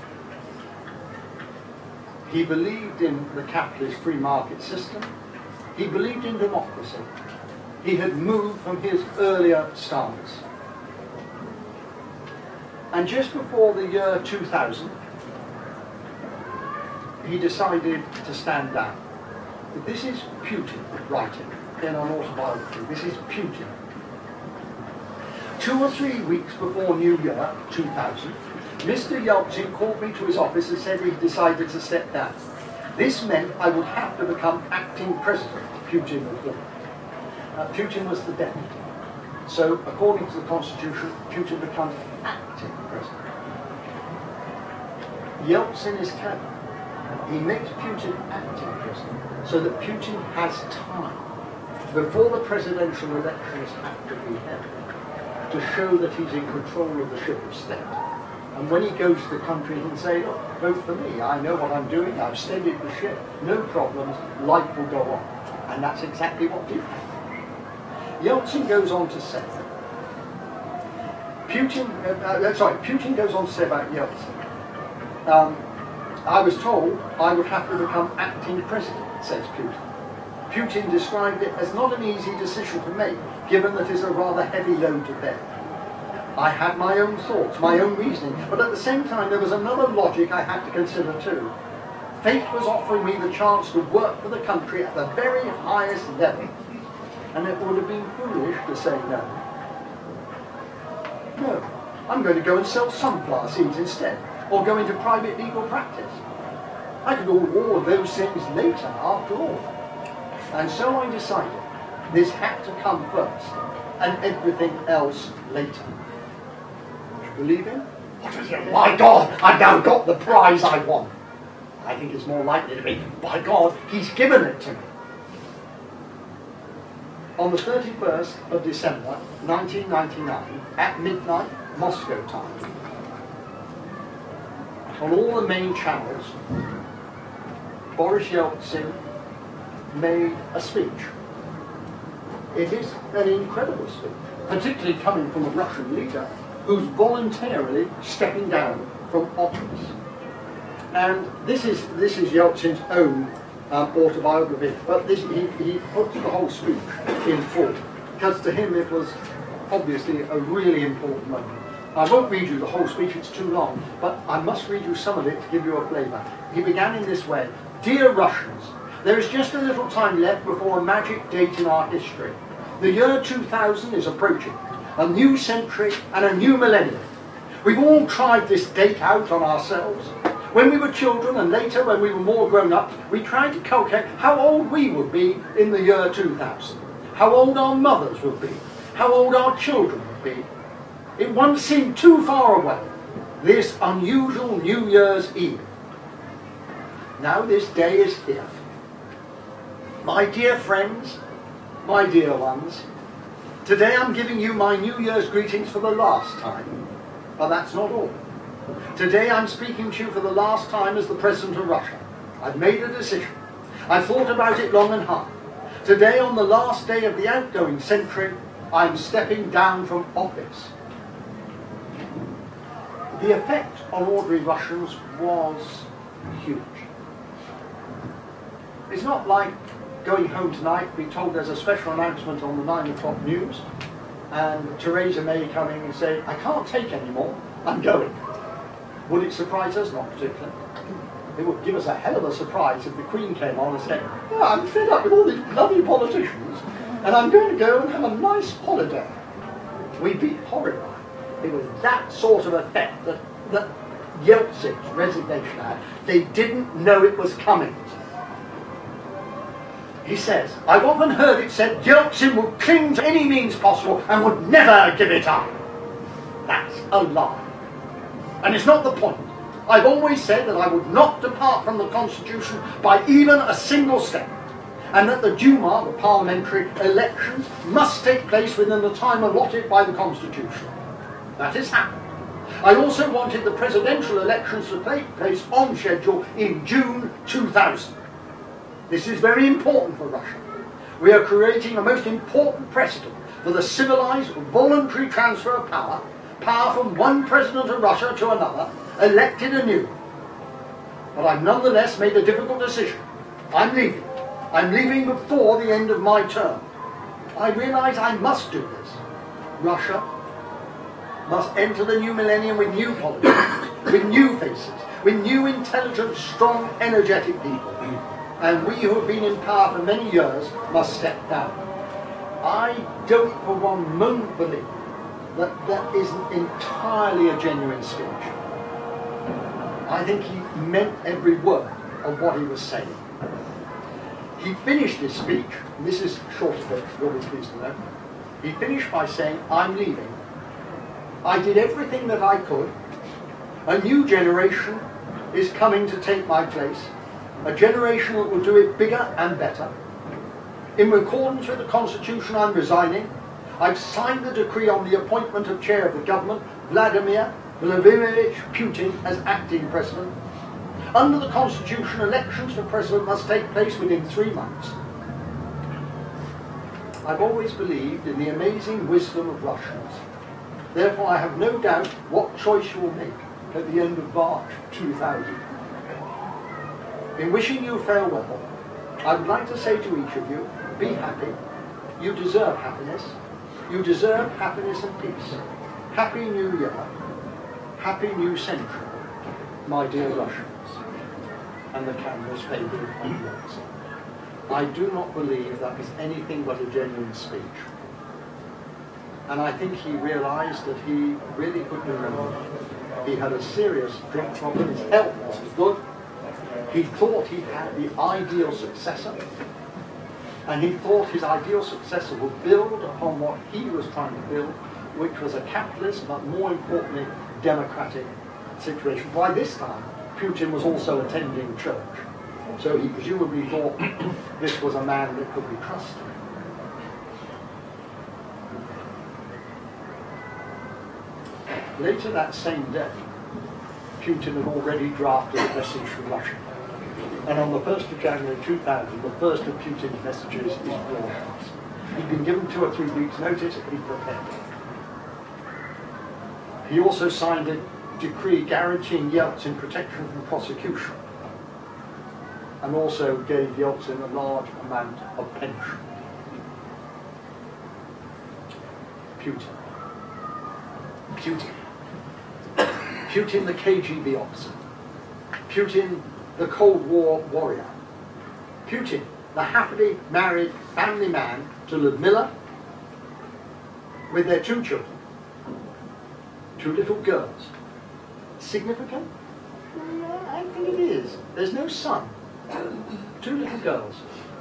He believed in the capitalist free market system. He believed in democracy. He had moved from his earlier stance. And just before the year two thousand, he decided to stand down. But this is Putin writing in an autobiography. This is Putin. Two or three weeks before New Year two thousand, Mister Yeltsin called me to his office and said he decided to step down. This meant I would have to become acting president, Putin replied. Uh, Putin was the deputy. So, according to the constitution, Putin becomes acting president. Yeltsin is clever. He makes Putin acting president so that Putin has time before the presidential elections have to be held to show that he's in control of the ship of state. And when he goes to the country, he can say, look, vote for me. I know what I'm doing. I've steadied the ship. No problems. Life will go on. And that's exactly what did happen. Yeltsin goes on to say, Putin, uh, uh, sorry, Putin goes on to say about Yeltsin, um, I was told I would have to become acting president, says Putin. Putin described it as not an easy decision to make, given that it's a rather heavy load to bear. I had my own thoughts, my own reasoning, but at the same time there was another logic I had to consider too. Fate was offering me the chance to work for the country at the very highest level, and it would have been foolish to say no. No, I'm going to go and sell sunflower seeds instead, or go into private legal practice. I could do all of those things later, after all. And so I decided this had to come first, and everything else later. Do you believe him? What is it? My God, I've now got the prize I want. I think it's more likely to be, by God, he's given it to me. On the thirty-first of December, nineteen ninety-nine, at midnight, Moscow time, on all the main channels, Boris Yeltsin made a speech. It is an incredible speech, particularly coming from a Russian leader who's voluntarily stepping down from office. And this is this is Yeltsin's own um, autobiography, but this, he, he puts the whole speech in full, because to him it was obviously a really important moment. I won't read you the whole speech, it's too long, but I must read you some of it to give you a flavour. He began in this way: Dear Russians, there is just a little time left before a magic date in our history. The year two thousand is approaching, a new century and a new millennium. We've all tried this date out on ourselves. When we were children, and later when we were more grown up, we tried to calculate how old we would be in the year two thousand, how old our mothers would be, how old our children would be. It once seemed too far away, this unusual New Year's Eve. Now this day is here. My dear friends, my dear ones, today I'm giving you my New Year's greetings for the last time, but that's not all. Today I'm speaking to you for the last time as the President of Russia. I've made a decision. I've thought about it long and hard. Today, on the last day of the outgoing century, I'm stepping down from office. The effect on ordinary Russians was huge. It's not like going home tonight, being told there's a special announcement on the nine o'clock news, and Theresa May coming and saying, I can't take any more, I'm going. Would it surprise us? Not particularly. It would give us a hell of a surprise if the Queen came on and said, oh, I'm fed up with all these bloody politicians, and I'm going to go and have a nice holiday. We'd be horrified. It was that sort of effect that, that Yeltsin's resignation had. They didn't know it was coming. He says, I've often heard it said Yeltsin would cling to any means possible and would never give it up. That's a lie. And it's not the point. I've always said that I would not depart from the Constitution by even a single step, and that the Duma, the parliamentary elections, must take place within the time allotted by the Constitution. That has happened. I also wanted the presidential elections to take place on schedule in June two thousand. This is very important for Russia. We are creating a most important precedent for the civilized, voluntary transfer of power, power from one president of Russia to another, elected anew. But I've nonetheless made a difficult decision. I'm leaving. I'm leaving before the end of my term. I realise I must do this. Russia must enter the new millennium with new politics, with new faces, with new intelligent, strong, energetic people. And we who have been in power for many years must step down. I don't for one moment believe that that isn't entirely a genuine speech. I think he meant every word of what he was saying. He finished his speech, and this is short of it, you'll be pleased to know. He finished by saying, I'm leaving, I did everything that I could. A new generation is coming to take my place. A generation that will do it bigger and better. In accordance with the Constitution, I'm resigning. I've signed the decree on the appointment of chair of the government, Vladimir Vladimirovich Putin, as acting president. Under the Constitution, elections for president must take place within three months. I've always believed in the amazing wisdom of Russians. Therefore, I have no doubt what choice you will make at the end of March two thousand. In wishing you farewell, I would like to say to each of you, be happy. You deserve happiness. You deserve happiness and peace. Happy New Year. Happy New Century, my dear Russians. And the cameras faded onwards. I do not believe that was anything but a genuine speech. And I think he realized that he really could do no more. He had a serious drug problem. His health wasn't good. He thought he had the ideal successor. And he thought his ideal successor would build upon what he was trying to build, which was a capitalist, but more importantly, democratic situation. By this time, Putin was also attending church. So he presumably thought this was a man that could be trusted. Later that same day, Putin had already drafted a message from Russia. And on the first of January two thousand, the first of Putin's messages is broadcast. He'd been given two or three weeks' notice to be prepared. He also signed a decree guaranteeing Yeltsin protection from prosecution, and also gave Yeltsin a large amount of pension. Putin. Putin. Putin, the K G B officer. Putin, the Cold War warrior. Putin, the happily married family man to Ludmilla with their two children, two little girls. Significant? Yeah, I think it is. There's no son. Two little girls.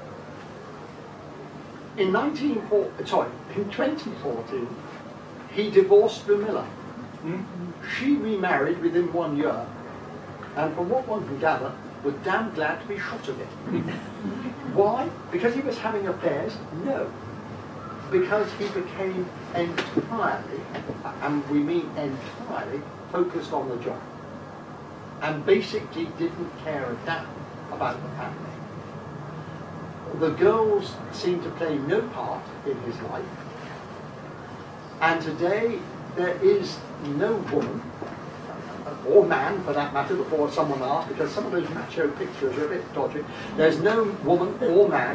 In nineteen fourteen, sorry, in twenty fourteen, he divorced Ludmilla. She remarried within one year, and from what one can gather, was damn glad to be shot again. Why? Because he was having affairs? No. Because he became entirely, and we mean entirely, focused on the job. And basically didn't care a damn about the family. The girls seemed to play no part in his life. And today, there is no woman, or man for that matter, before someone asked, because some of those macho pictures are a bit dodgy. There's no woman or man.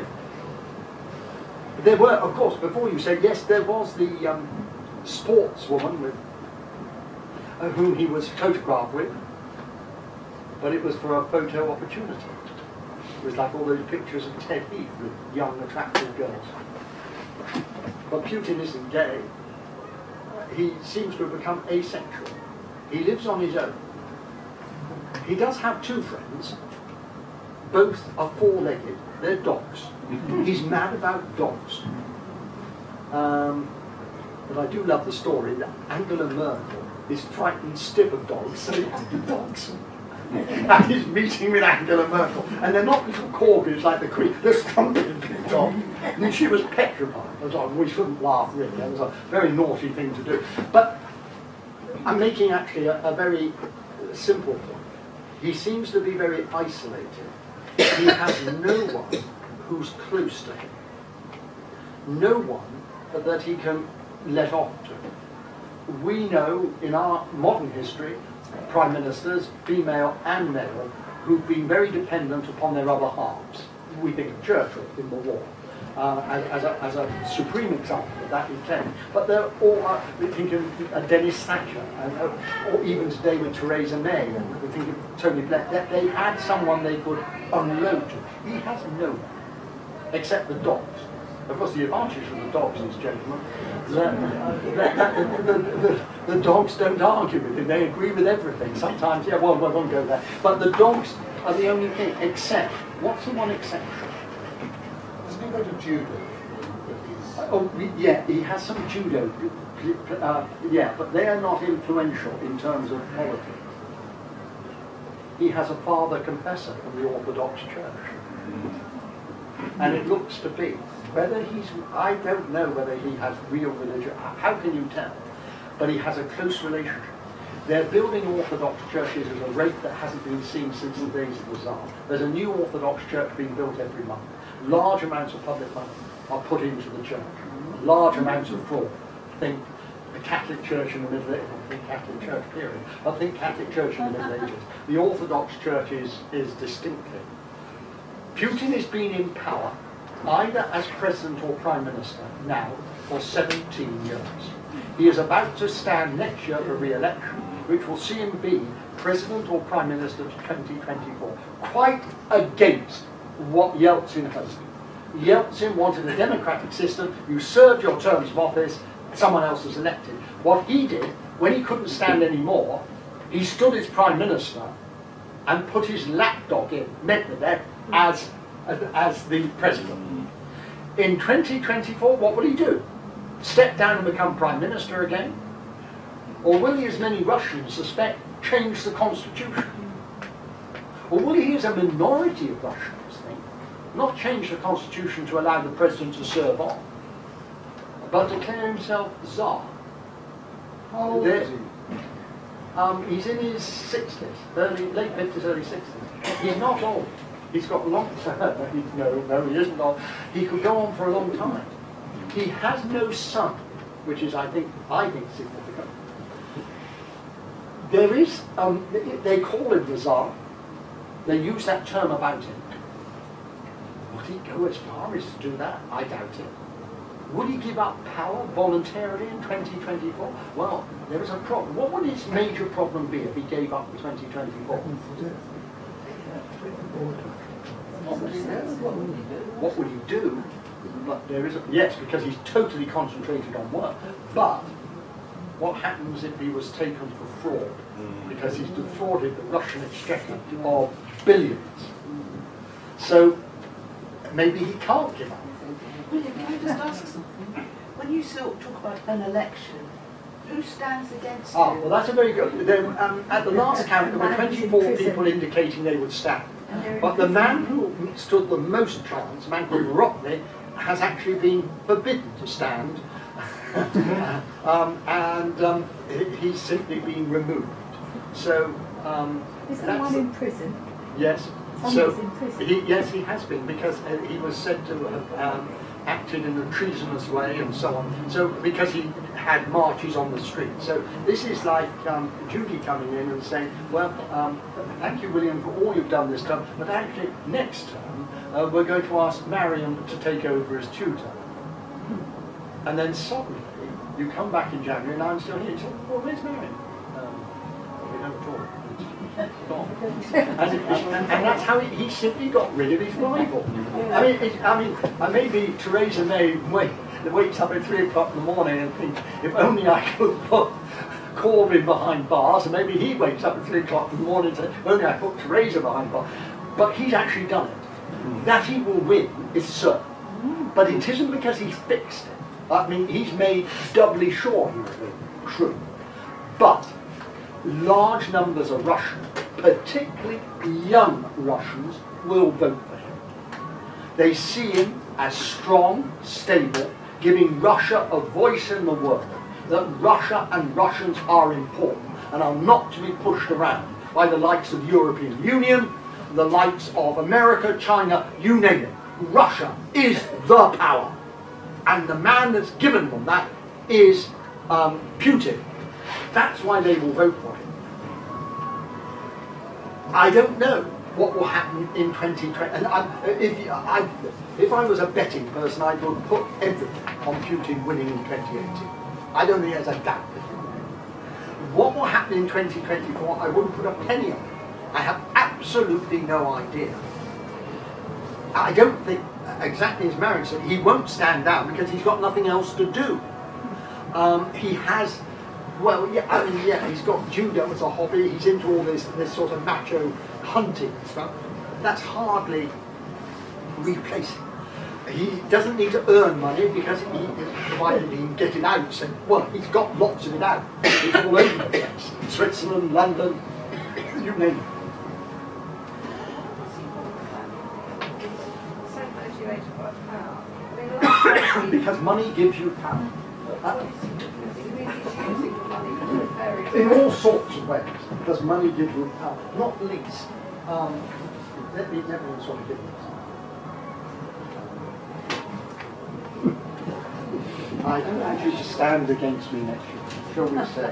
There were, of course, before you said, yes, there was the um, sportswoman with, uh, whom he was photographed with, but it was for a photo opportunity. It was like all those pictures of Ted Heath with young, attractive girls. But Putin isn't gay. He seems to have become asexual. He lives on his own. He does have two friends. Both are four-legged. They're dogs. He's mad about dogs. Um, but I do love the story that Angela Merkel is frightened stiff of dogs, so he has the dogs. At his meeting with Angela Merkel. And they're not little corgis like the Queen, they're thumping big dog. I mean, she was petrified. I was like, we shouldn't laugh really, that was a very naughty thing to do. But I'm making actually a, a very simple point. He seems to be very isolated. He has no one who's close to him. No one that he can let off to. We know in our modern history prime ministers, female and male, who've been very dependent upon their other halves. We think of Churchill in the war uh, as, as, a, as a supreme example of that in plenty. But they're all, uh, we think of uh, Dennis Thatcher, and, uh, or even today with Theresa May, and we think of Tony Blair. That they had someone they could unload to. He has no one, except the dogs. Of course, the advantage of the dogs is, gentlemen, that, uh, that, that the, the, the, the dogs don't argue with him. They agree with everything. Sometimes, yeah, well, we won't go there. But the dogs are the only thing, except, what's the one exception? Doesn't he go to judo with his... oh, yeah, he has some judo, uh, yeah, but they are not influential in terms of politics. He has a father confessor from the Orthodox Church. And it looks to be, whether he's, I don't know whether he has real religion, how can you tell? But he has a close relationship. They're building Orthodox churches at a rate that hasn't been seen since the days of the Tsar. There's a new Orthodox church being built every month. Large amounts of public money are put into the church. Large amounts of fraud. Think the Catholic Church in the Middle Ages, think Catholic Church period, I think Catholic Church in the Middle Ages. The Orthodox Church is, is distinctly. Putin has been in power either as President or Prime Minister now for seventeen years. He is about to stand next year for re-election, which will see him be President or Prime Minister to twenty twenty-four, quite against what Yeltsin hoped. Yeltsin wanted a democratic system. You served your terms of office, someone else was elected. What he did, when he couldn't stand anymore, he stood as Prime Minister and put his lapdog in, Medvedev, as, as, as the President. In twenty twenty-four, what will he do? Step down and become Prime Minister again? Or will he, as many Russians suspect, change the constitution? Or will he, as a minority of Russians think, not change the constitution to allow the president to serve on, but declare himself Tsar? How old is he? Um, he's in his sixties, early, late fifties, early sixties. He's not old. He's got long term. No, no, he isn't old. He could go on for a long time. He has no son, which is, I think, I think significant. There is, um, they call him the Tsar. They use that term about him. Would he go as far as to do that? I doubt it. Would he give up power voluntarily in twenty twenty-four? Well, there is a problem. What would his major problem be if he gave up in twenty twenty-four? What would he do? But there is a, yes, because he's totally concentrated on work. But what happens if he was taken for fraud? Because he's defrauded the Russian exchequer of billions. So maybe he can't give up. William, can I just ask something? When you sort talk about an election, who stands against Ah, you? well, that's a very good. There, um, at the last count, there were twenty-four people indicating they would stand. But the man who stood the most chance, a man called Rotney, has actually been forbidden to stand, um, and um, he's simply been removed. So um, Is there that's one the- in prison? Yes. Somebody's So in prison. he, yes, he has been, because uh, he was said to have um, acted in a treasonous way and so on. So because he had marches on the street. So this is like um, Judy coming in and saying, well, um, thank you, William, for all you've done this term, but actually next term uh, we're going to ask Marion to take over as tutor. And then suddenly you come back in January and I'm still here. You say, well, where's Marion? Um, well, we don't talk. Gone. And, and, and that's how he, he simply got rid of his rival. I mean, it, I mean, uh, maybe Theresa May wait, wakes up at three o'clock in the morning and thinks, if only I could put Corbyn behind bars, and maybe he wakes up at three o'clock in the morning and says, if only I put Theresa behind bars. But he's actually done it. That he will win is certain. But it isn't because he's fixed it. I mean, he's made doubly sure he will win. True. But large numbers of Russians, particularly young Russians, will vote for him. They see him as strong, stable, giving Russia a voice in the world, that Russia and Russians are important and are not to be pushed around by the likes of the European Union, the likes of America, China, you name it. Russia is the power. And the man that's given them that is um, Putin. That's why they will vote for him. I don't know what will happen in twenty twenty. And I, if, I, if I was a betting person, I would put everything on Putin winning in twenty eighteen. I don't think there's a doubt. What will happen in twenty twenty-four, I wouldn't put a penny on it. I have absolutely no idea. I don't think, exactly as Marion said, he won't stand down because he's got nothing else to do. Um, he has, well, yeah, I mean, yeah, he's got judo as a hobby. He's into all this, this sort of macho hunting stuff. That's hardly replacing. he doesn't need to earn money because he, provided he can get it out. So, well, he's got lots of it out. It's all over the place. Switzerland, London, you name it. So motivated by power. I mean, the last time we- Because money gives you power. Uh, He's using the money for nefarious in all sorts of ways, does money give you power? Not least, um, let me let me sort of give this. I want you to stand against me next year. Shall we say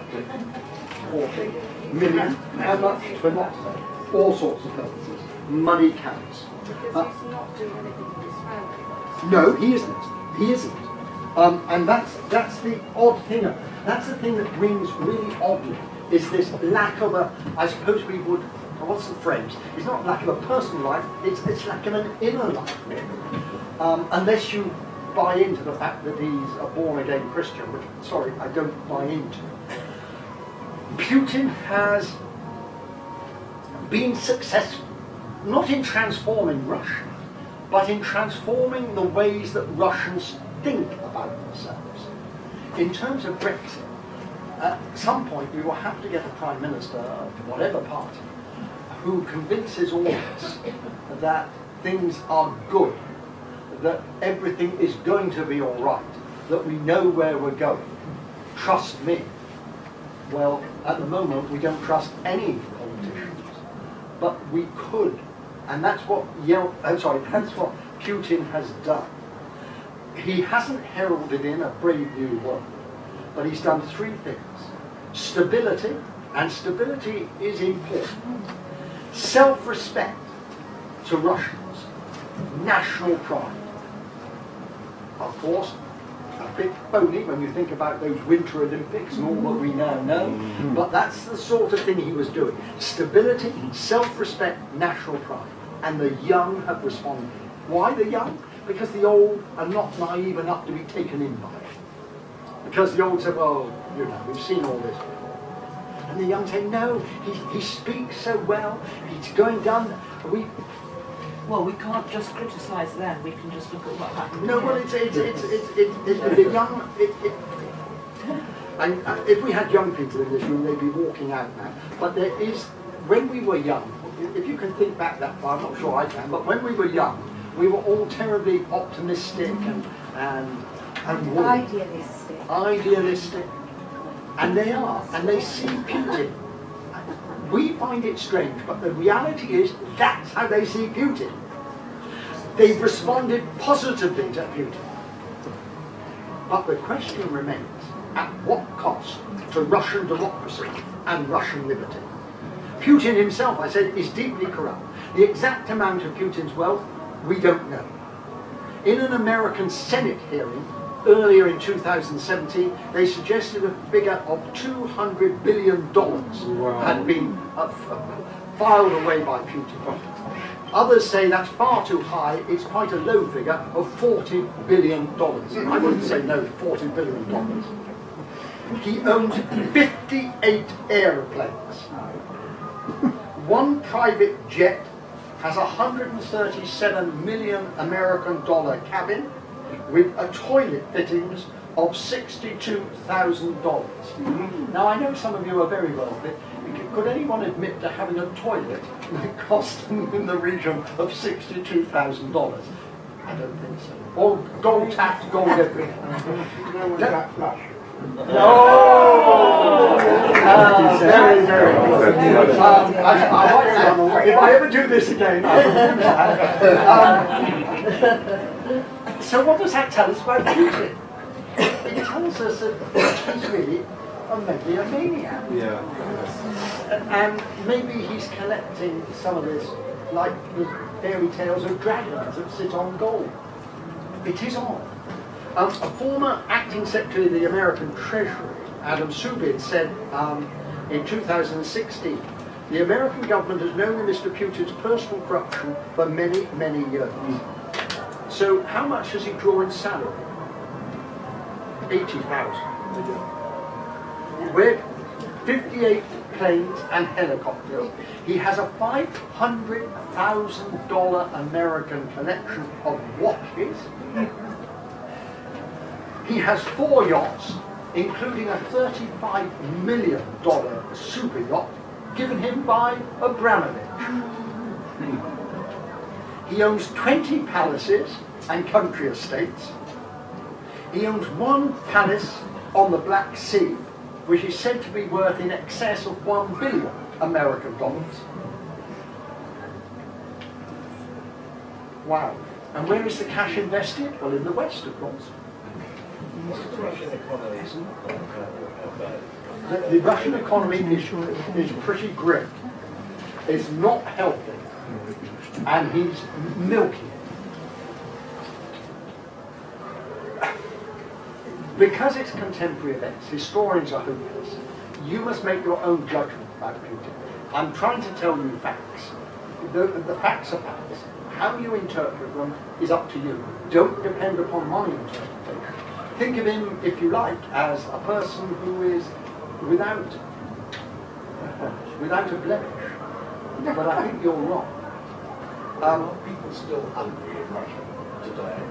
forty million? How much for not say? All sorts of purposes. Money counts. because Uh, he's not doing anything with his family. No, he isn't. He isn't. Um, and that's that's the odd thing. of- That's the thing that rings really oddly. Is this lack of a? I suppose we would. What's the phrase? It's not lack of a personal life. It's it's lack of an inner life. Really. Um, unless you buy into the fact that he's a born-again Christian, which sorry, I don't buy into. Putin has been successful, not in transforming Russia, but in transforming the ways that Russians think about themselves. In terms of Brexit, at some point we will have to get a Prime Minister of whatever party who convinces all of us that things are good, that everything is going to be all right, that we know where we're going. Trust me. Well, at the moment we don't trust any politicians, but we could, and that's what Yel- I'm sorry, that's what Putin has done. He hasn't heralded in a brave new world, but he's done three things: stability, and stability is important. Self-respect to Russians, national pride. Of course, a bit phony when you think about those Winter Olympics and all that we now know, but that's the sort of thing he was doing. Stability, self-respect, national pride. And the young have responded. Why the young? Because the old are not naive enough to be taken in by it. Because the old say, well, you know, we've seen all this before. And the young say, no, he, he speaks so well, he's going down, we, Well, we can't just criticise them, we can just look at what happened. no, here. well, it's, it's, it's, it's, it's, it's the young, it, it, and uh, if we had young people in this room, they'd be walking out now. But there is, when we were young, if you can think back that far, I'm not sure I can, but when we were young, we were all terribly optimistic and, and, and warm. Idealistic. Idealistic. And they are, and they see Putin. We find it strange, but the reality is that's how they see Putin. They've responded positively to Putin. But the question remains, at what cost to Russian democracy and Russian liberty? Putin himself, I said, is deeply corrupt. The exact amount of Putin's wealth, we don't know. In an American Senate hearing earlier in two thousand seventeen, they suggested a figure of two hundred billion dollars Wow. had been uh, f- filed away by Putin. Others say that's far too high, it's quite a low figure of forty billion dollars. I wouldn't say no, forty billion dollars. He owns fifty-eight aeroplanes. One private jet has a one hundred thirty-seven million American dollar cabin with a toilet fittings of sixty-two thousand dollars. Now I know some of you are very wealthy. Could anyone admit to having a toilet that cost them in the region of sixty-two thousand dollars? I don't think so. Or gold tapped, gold everything. No one's that flush. No! Uh, very, very good. Um, I, I like that. If I ever do this again, I will do that. Um, so what does that tell us about Putin? It tells us that he's really a maybe a maniac. Yeah. And maybe he's collecting some of this, like the fairy tales of dragons that sit on gold. It is odd. Um, a former acting secretary of the American Treasury, Adam Subin, said um, in two thousand sixteen, the American government has known Mister Putin's personal corruption for many, many years. So how much does he draw in salary? eighty thousand. Where fifty-eight planes and helicopters. He has a five hundred thousand dollar American collection of watches. He has four yachts, including a thirty-five million dollar super yacht given him by Abramovich. He owns twenty palaces and country estates. He owns one palace on the Black Sea, which is said to be worth in excess of one billion American dollars. Wow. And where is the cash invested? Well, in the West, of course. The, the Russian economy is, is pretty grim. It's not healthy. And he's milking it. Because it's contemporary events, historians are hopeless. You must make your own judgment about Putin. I'm trying to tell you facts. The, the facts are facts. How you interpret them is up to you. Don't depend upon my interpretation. Think of him, if you like, as a person who is without, without a blemish. But I think you're wrong. Um, Are people still hungry in Russia today?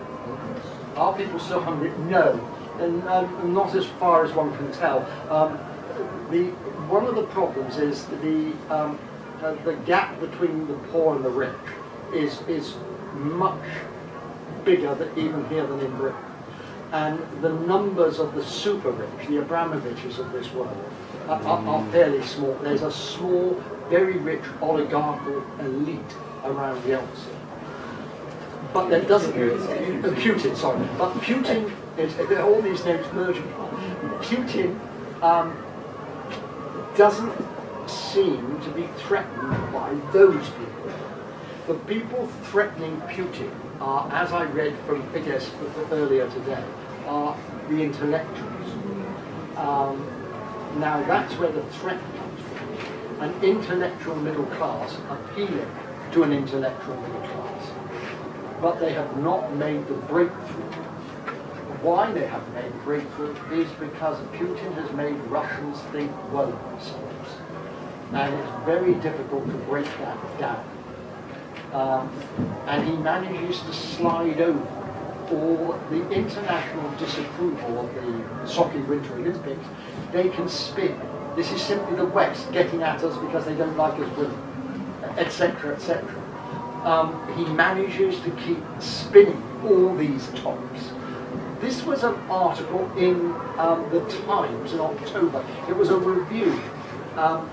Are people still hungry? No, and um, not as far as one can tell. Um, the one of the problems is the um, uh, the gap between the poor and the rich is is much bigger than, even here than in Britain, and the numbers of the super rich, the Abramoviches of this world, are, are, are fairly small. There's a small, very rich oligarchical elite around Yeltsin. But that doesn't, uh, Putin, sorry, but Putin, is, all these names merging, Putin um, doesn't seem to be threatened by those people. The people threatening Putin are, as I read from figures earlier today, are the intellectuals. Um, now that's where the threat comes from. An intellectual middle class appealing to an intellectual middle class. But they have not made the breakthrough. Why they haven't made the breakthrough is because Putin has made Russians think well of themselves. And it's very difficult to break that down. Um, and he manages to slide over all the international disapproval of the Sochi Winter Olympics. They can spin. This is simply the West getting at us because they don't like us women, et cetera, et cetera. Um, he manages to keep spinning all these tops. This was an article in um, the Times in October. It was a review, um,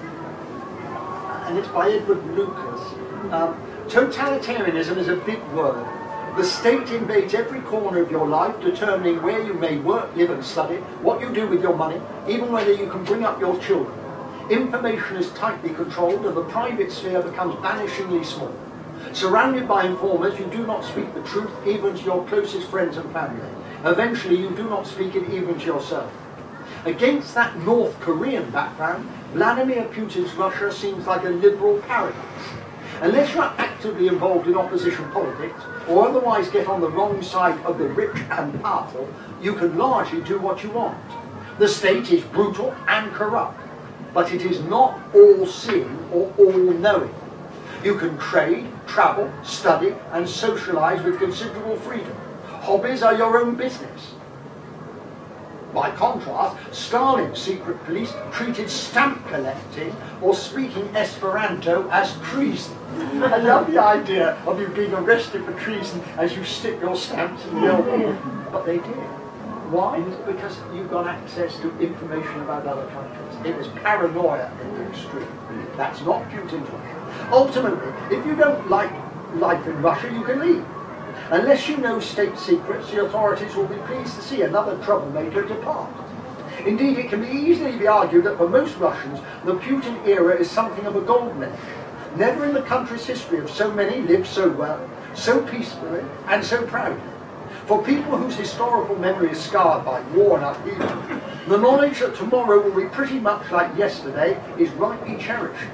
and it's by Edward Lucas. Um, Totalitarianism is a big word. The state invades every corner of your life, determining where you may work, live and study, what you do with your money, even whether you can bring up your children. Information is tightly controlled and the private sphere becomes vanishingly small. Surrounded by informers, you do not speak the truth even to your closest friends and family. Eventually, you do not speak it even to yourself. Against that North Korean background, Vladimir Putin's Russia seems like a liberal paradise. Unless you are actively involved in opposition politics, or otherwise get on the wrong side of the rich and powerful, you can largely do what you want. The state is brutal and corrupt, but it is not all-seeing or all-knowing. You can trade, travel, study, and socialize with considerable freedom. Hobbies are your own business. By contrast, Stalin's secret police treated stamp collecting or speaking Esperanto as treason. I love the idea of you being arrested for treason as you stick your stamps in the elbow. But they did. Why? Because you got access to information about other countries. It was paranoia in the extreme. That's not Putin's Russia. Ultimately, if you don't like life in Russia, you can leave. Unless you know state secrets, the authorities will be pleased to see another troublemaker depart. Indeed, it can be easily be argued that for most Russians, the Putin era is something of a golden age. Never in the country's history have so many lived so well, so peacefully, and so proudly. For people whose historical memory is scarred by war and upheaval, the knowledge that tomorrow will be pretty much like yesterday is rightly cherished.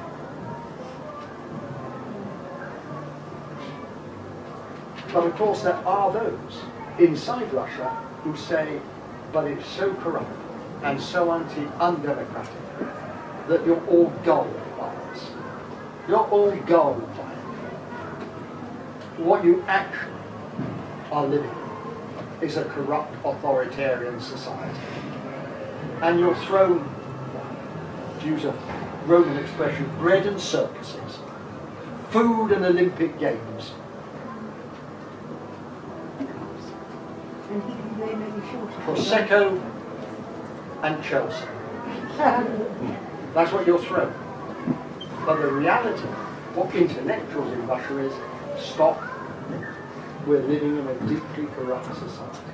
But of course there are those inside Russia who say, but it's so corrupt and so anti-undemocratic that you're all gulled by this. You're all gulled by it. What you actually are living in is a corrupt authoritarian society. And you're thrown, to use a Roman expression, bread and circuses, food and Olympic Games. And he can blame any shortage. Prosecco and Chelsea. That's what you're thrown. But the reality, what intellectuals in Russia is, stop, we're living in a deeply corrupt society.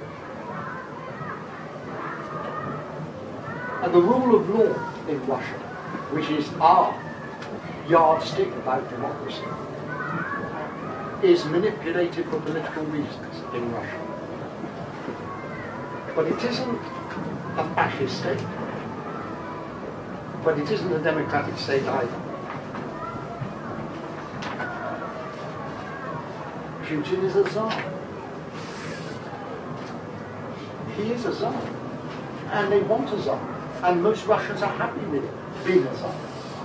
And the rule of law in Russia, which is our yardstick about democracy, is manipulated for political reasons in Russia. But it isn't a fascist state. But it isn't a democratic state either. Putin is a czar. He is a czar. And they want a czar. And most Russians are happy with it, being a czar.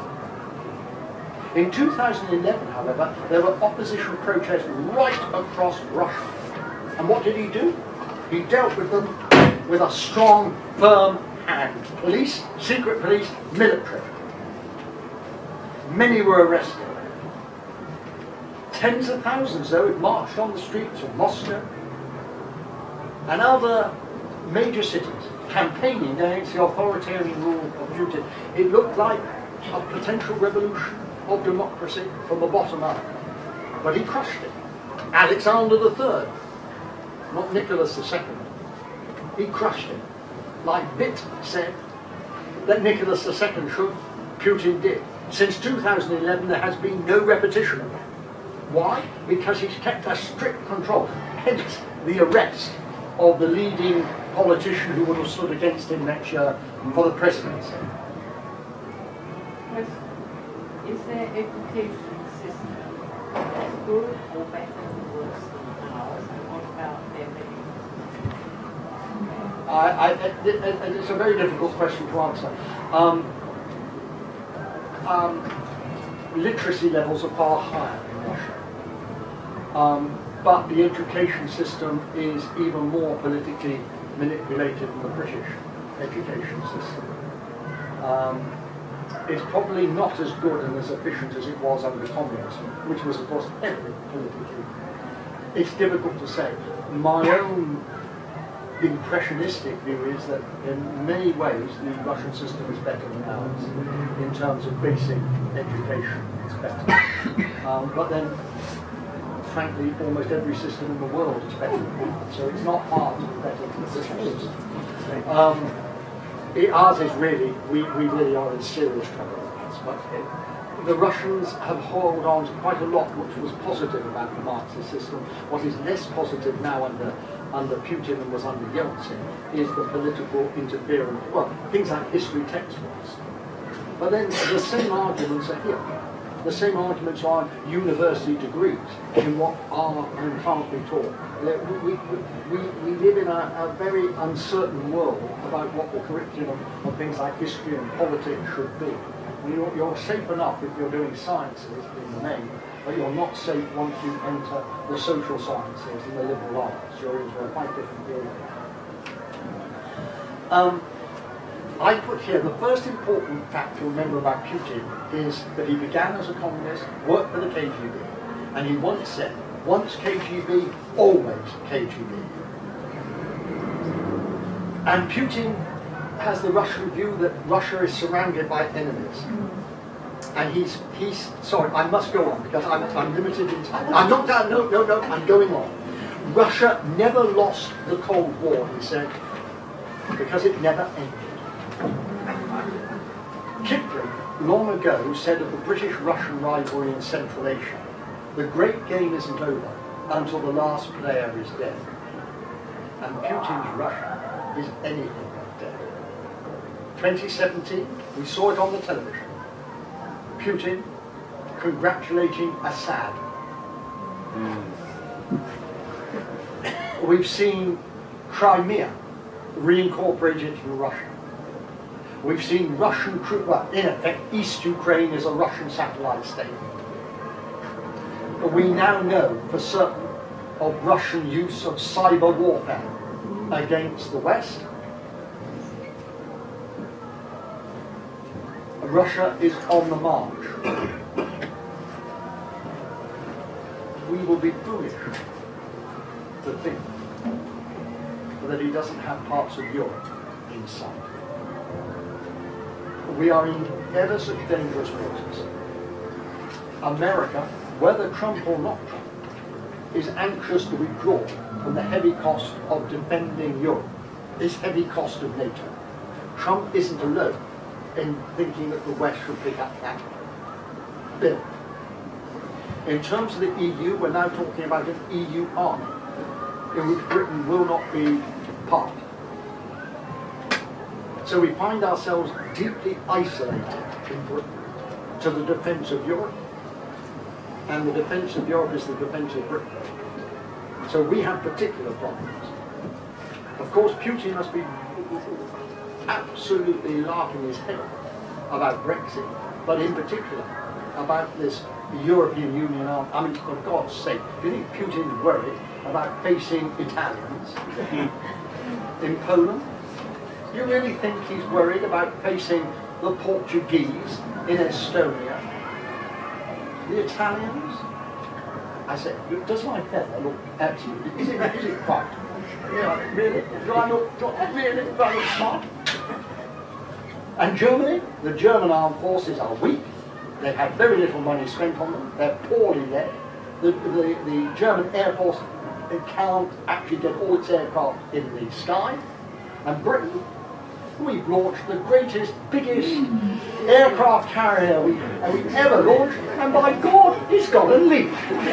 In two thousand eleven, however, there were opposition protests right across Russia. And what did he do? He dealt with them with a strong, firm hand. Police, secret police, military. Many were arrested. Tens of thousands, though, had marched on the streets of Moscow and other major cities, campaigning against the authoritarian rule of Putin. It looked like a potential revolution of democracy from the bottom up. But he crushed it. Alexander the Third, not Nicholas the Second. He crushed it. Like Witt said that Nicholas the Second should, Putin did. Since two thousand eleven there has been no repetition of that. Why? Because he's kept a strict control. Hence the arrest of the leading politician who would have stood against him next year for the presidency. Is their education system as good or better or worse than ours? And what about their medical system? I, I, it, it, it's a very difficult question to answer. Um, um, literacy levels are far higher in Russia. Um, but the education system is even more politically manipulated than the British education system. Um, it's probably not as good and as efficient as it was under communism, which was, of course, heavily politically. It's difficult to say. My own impressionistic view is that in many ways the Russian system is better than ours in terms of basic education. It's better. Um, but then, frankly, almost every system in the world is better than ours, so it's not hard to be better than the British system. Um, it, ours is really, we, we really are in serious trouble with this, but it, the Russians have held on to quite a lot which was positive about the Marxist system. What is less positive now under under Putin than was under Yeltsin is the political interference, well, things like history textbooks. But then the same arguments are here. The same arguments are university degrees in what are and can't be taught. We, we, we, we live in a, a very uncertain world about what the curriculum of things like history and politics should be. You're, you're safe enough if you're doing sciences in the main, but you're not safe once you enter the social sciences and the liberal arts. You're into a quite different field. Um, I put here, the first important fact to remember about Putin is that he began as a communist, worked for the K G B, and he once said, once K G B, always K G B. And Putin has the Russian view that Russia is surrounded by enemies. And he's, he's, sorry, I must go on because I'm, I'm limited in time. I'm not done, no, no, no, I'm going on. Russia never lost the Cold War, he said, because it never ended. Kipling, long ago, said of the British-Russian rivalry in Central Asia, the great game isn't over until the last player is dead. And Putin's Russia is anything but dead. twenty seventeen, we saw it on the television. Putin congratulating Assad. Mm. We've seen Crimea reincorporated into Russia. We've seen Russian troops, well, in effect, East Ukraine is a Russian satellite state. But we now know for certain of Russian use of cyber warfare against the West. Russia is on the march. We will be foolish to think that he doesn't have parts of Europe in sight. We are in ever such dangerous waters. America, whether Trump or not Trump, is anxious to withdraw from the heavy cost of defending Europe, this heavy cost of NATO. Trump isn't alone in thinking that the West should pick up that bill. In terms of the E U, we're now talking about an E U army in which Britain will not be part. So we find ourselves deeply isolated in Britain to the defence of Europe, and the defence of Europe is the defence of Britain. So we have particular problems. Of course, Putin must be absolutely laughing his head off about Brexit, but in particular about this European Union army. I mean, for God's sake, do you think Putin's worried about facing Italians in Poland? Do you really think he's worried about facing the Portuguese in Estonia? The Italians? I said, does my feather look absolutely, is it, is it quite? Yeah, really? Do I look, do I really, do I look smart? And Germany, the German armed forces are weak. They've had very little money spent on them. They're poorly led. The, the, the German Air Force can't actually get all its aircraft in the sky. And Britain, we've launched the greatest, biggest aircraft carrier we, we've ever launched, and by God, it's got a leak.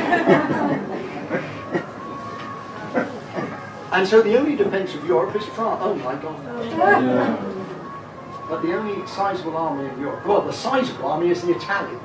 And so the only defence of Europe is France. Oh my God. Yeah. But the only sizable army in Europe, well, the sizable army is the Italian.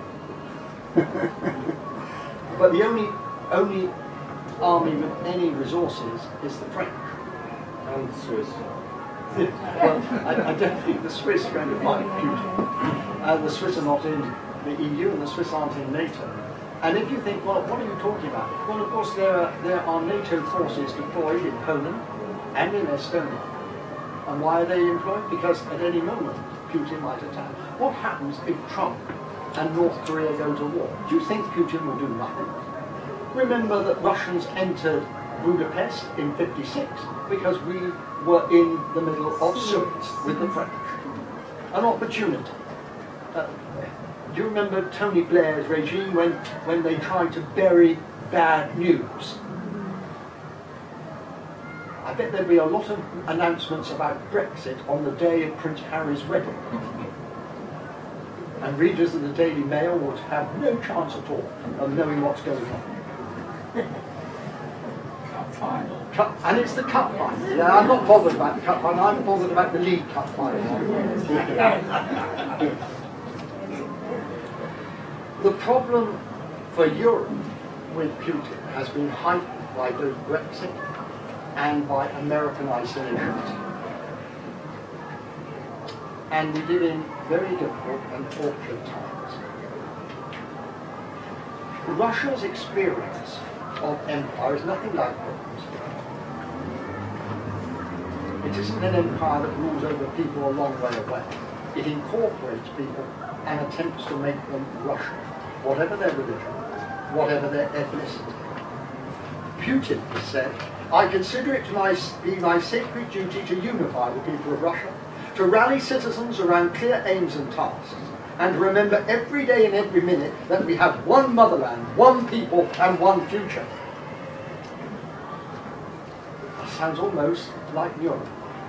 But the only, only army with any resources is the French. And the Swiss. Well, I, I don't think the Swiss are going to fight Putin. Uh, the Swiss are not in the E U and the Swiss aren't in NATO. And if you think, well, what are you talking about? Well, of course, there are, there are NATO forces deployed in Poland and in Estonia. And why are they employed? Because at any moment, Putin might attack. What happens if Trump and North Korea go to war? Do you think Putin will do nothing? Remember that Russians entered Budapest in fifty-six because we were in the middle of Suez with the French. An opportunity. Uh, do you remember Tony Blair's regime when, when they tried to bury bad news? I bet there'd be a lot of announcements about Brexit on the day of Prince Harry's wedding. And readers of the Daily Mail would have no chance at all of knowing what's going on. Cup final. Cup, and it's the cup final. Yeah, I'm not bothered about the cup final, I'm bothered about the League Cup final. The problem for Europe with Putin has been heightened by both Brexit and by American isolation. And we live in very difficult and tortured times. Russia's experience of empire is nothing like Britain's. It isn't an empire that rules over people a long way away. It incorporates people and attempts to make them Russian, whatever their religion, whatever their ethnicity. Putin has said, I consider it to my, be my sacred duty to unify the people of Russia, to rally citizens around clear aims and tasks, and to remember every day and every minute that we have one motherland, one people, and one future. That sounds almost like Europe.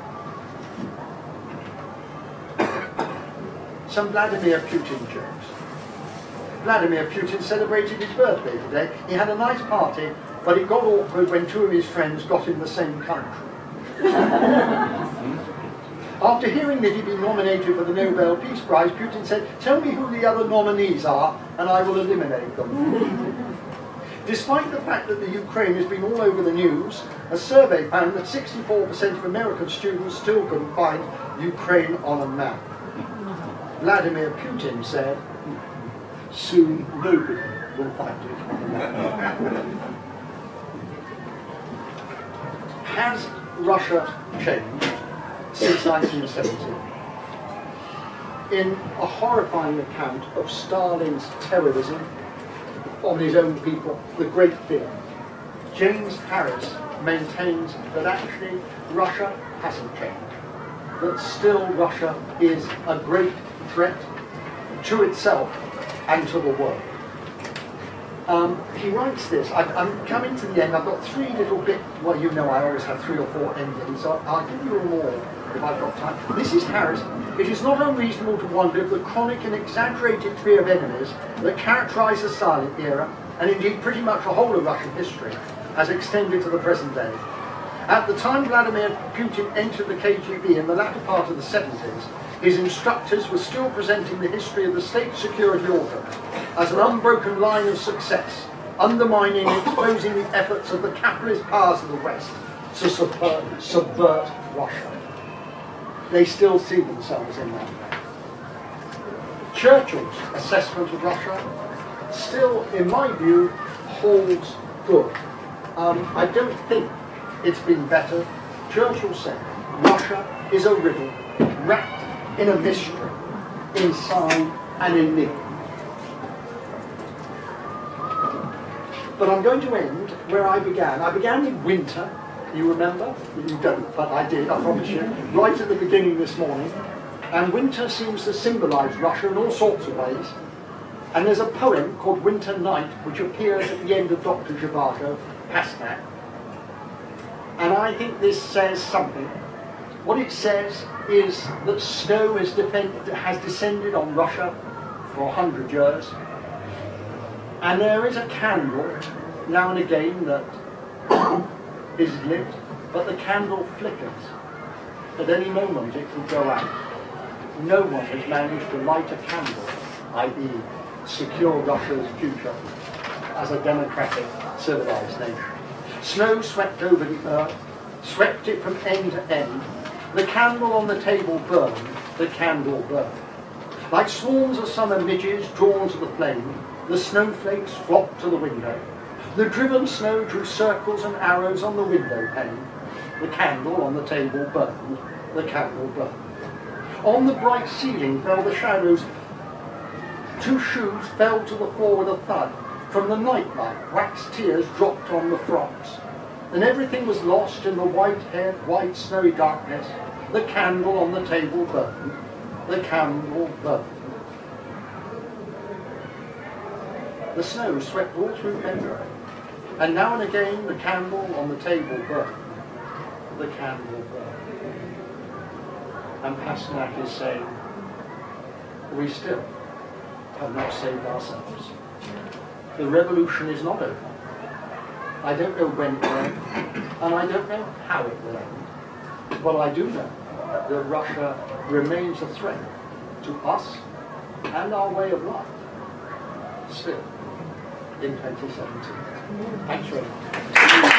Some Vladimir Putin jokes. Vladimir Putin celebrated his birthday today. He had a nice party, but it got awkward when two of his friends got in the same country. After hearing that he'd been nominated for the Nobel Peace Prize, Putin said, tell me who the other nominees are and I will eliminate them. Despite the fact that the Ukraine has been all over the news, a survey found that sixty-four percent of American students still couldn't find Ukraine on a map. Vladimir Putin said, soon nobody will fight it. Has Russia changed since nineteen seventy? In a horrifying account of Stalin's terrorism on his own people, the Great Fear, James Harris maintains that actually Russia hasn't changed, that still Russia is a great threat to itself and to the world. Um, he writes this, I, I'm coming to the end, I've got three little bits, well you know I always have three or four endings, so I'll give you them all if I've got time. This is Harris. It is not unreasonable to wonder if the chronic and exaggerated fear of enemies that characterised the Stalin era, and indeed pretty much the whole of Russian history, has extended to the present day. At the time Vladimir Putin entered the K G B in the latter part of the seventies, his instructors were still presenting the history of the state security order as an unbroken line of success, undermining and exposing the efforts of the capitalist powers of the West to subvert, subvert Russia. They still see themselves in that way. Churchill's assessment of Russia still, in my view, holds good. Um, I don't think it's been better. Churchill said, Russia is a riddle wrapped in a mystery, inside an enigma. But I'm going to end where I began. I began in winter, you remember? You don't, but I did, I promise you, right at the beginning this morning. And winter seems to symbolise Russia in all sorts of ways. And there's a poem called Winter Night, which appears at the end of Doctor Zhivago, Pasternak. And I think this says something. What it says is that snow has, defend, has descended on Russia for a hundred years. And there is a candle, now and again, that is lit, but the candle flickers. At any moment it could go out. No one has managed to light a candle, that is secure Russia's future as a democratic, civilized nation. Snow swept over the earth, swept it from end to end. The candle on the table burned, the candle burned. Like swarms of summer midges drawn to the flame, the snowflakes flocked to the window. The driven snow drew circles and arrows on the window pane. The candle on the table burned, the candle burned. On the bright ceiling fell the shadows. Two shoes fell to the floor with a thud. From the nightlight, wax tears dropped on the frocks. And everything was lost in the white-haired, white, snowy darkness. The candle on the table burned. The candle burned. The snow swept all through February. And now and again the candle on the table burned. The candle burned. And Pasternak is saying, we still have not saved ourselves. The revolution is not over. I don't know when it will end, and I don't know how it will end. But I do know that Russia remains a threat to us and our way of life, still, in twenty seventeen. Thanks very much.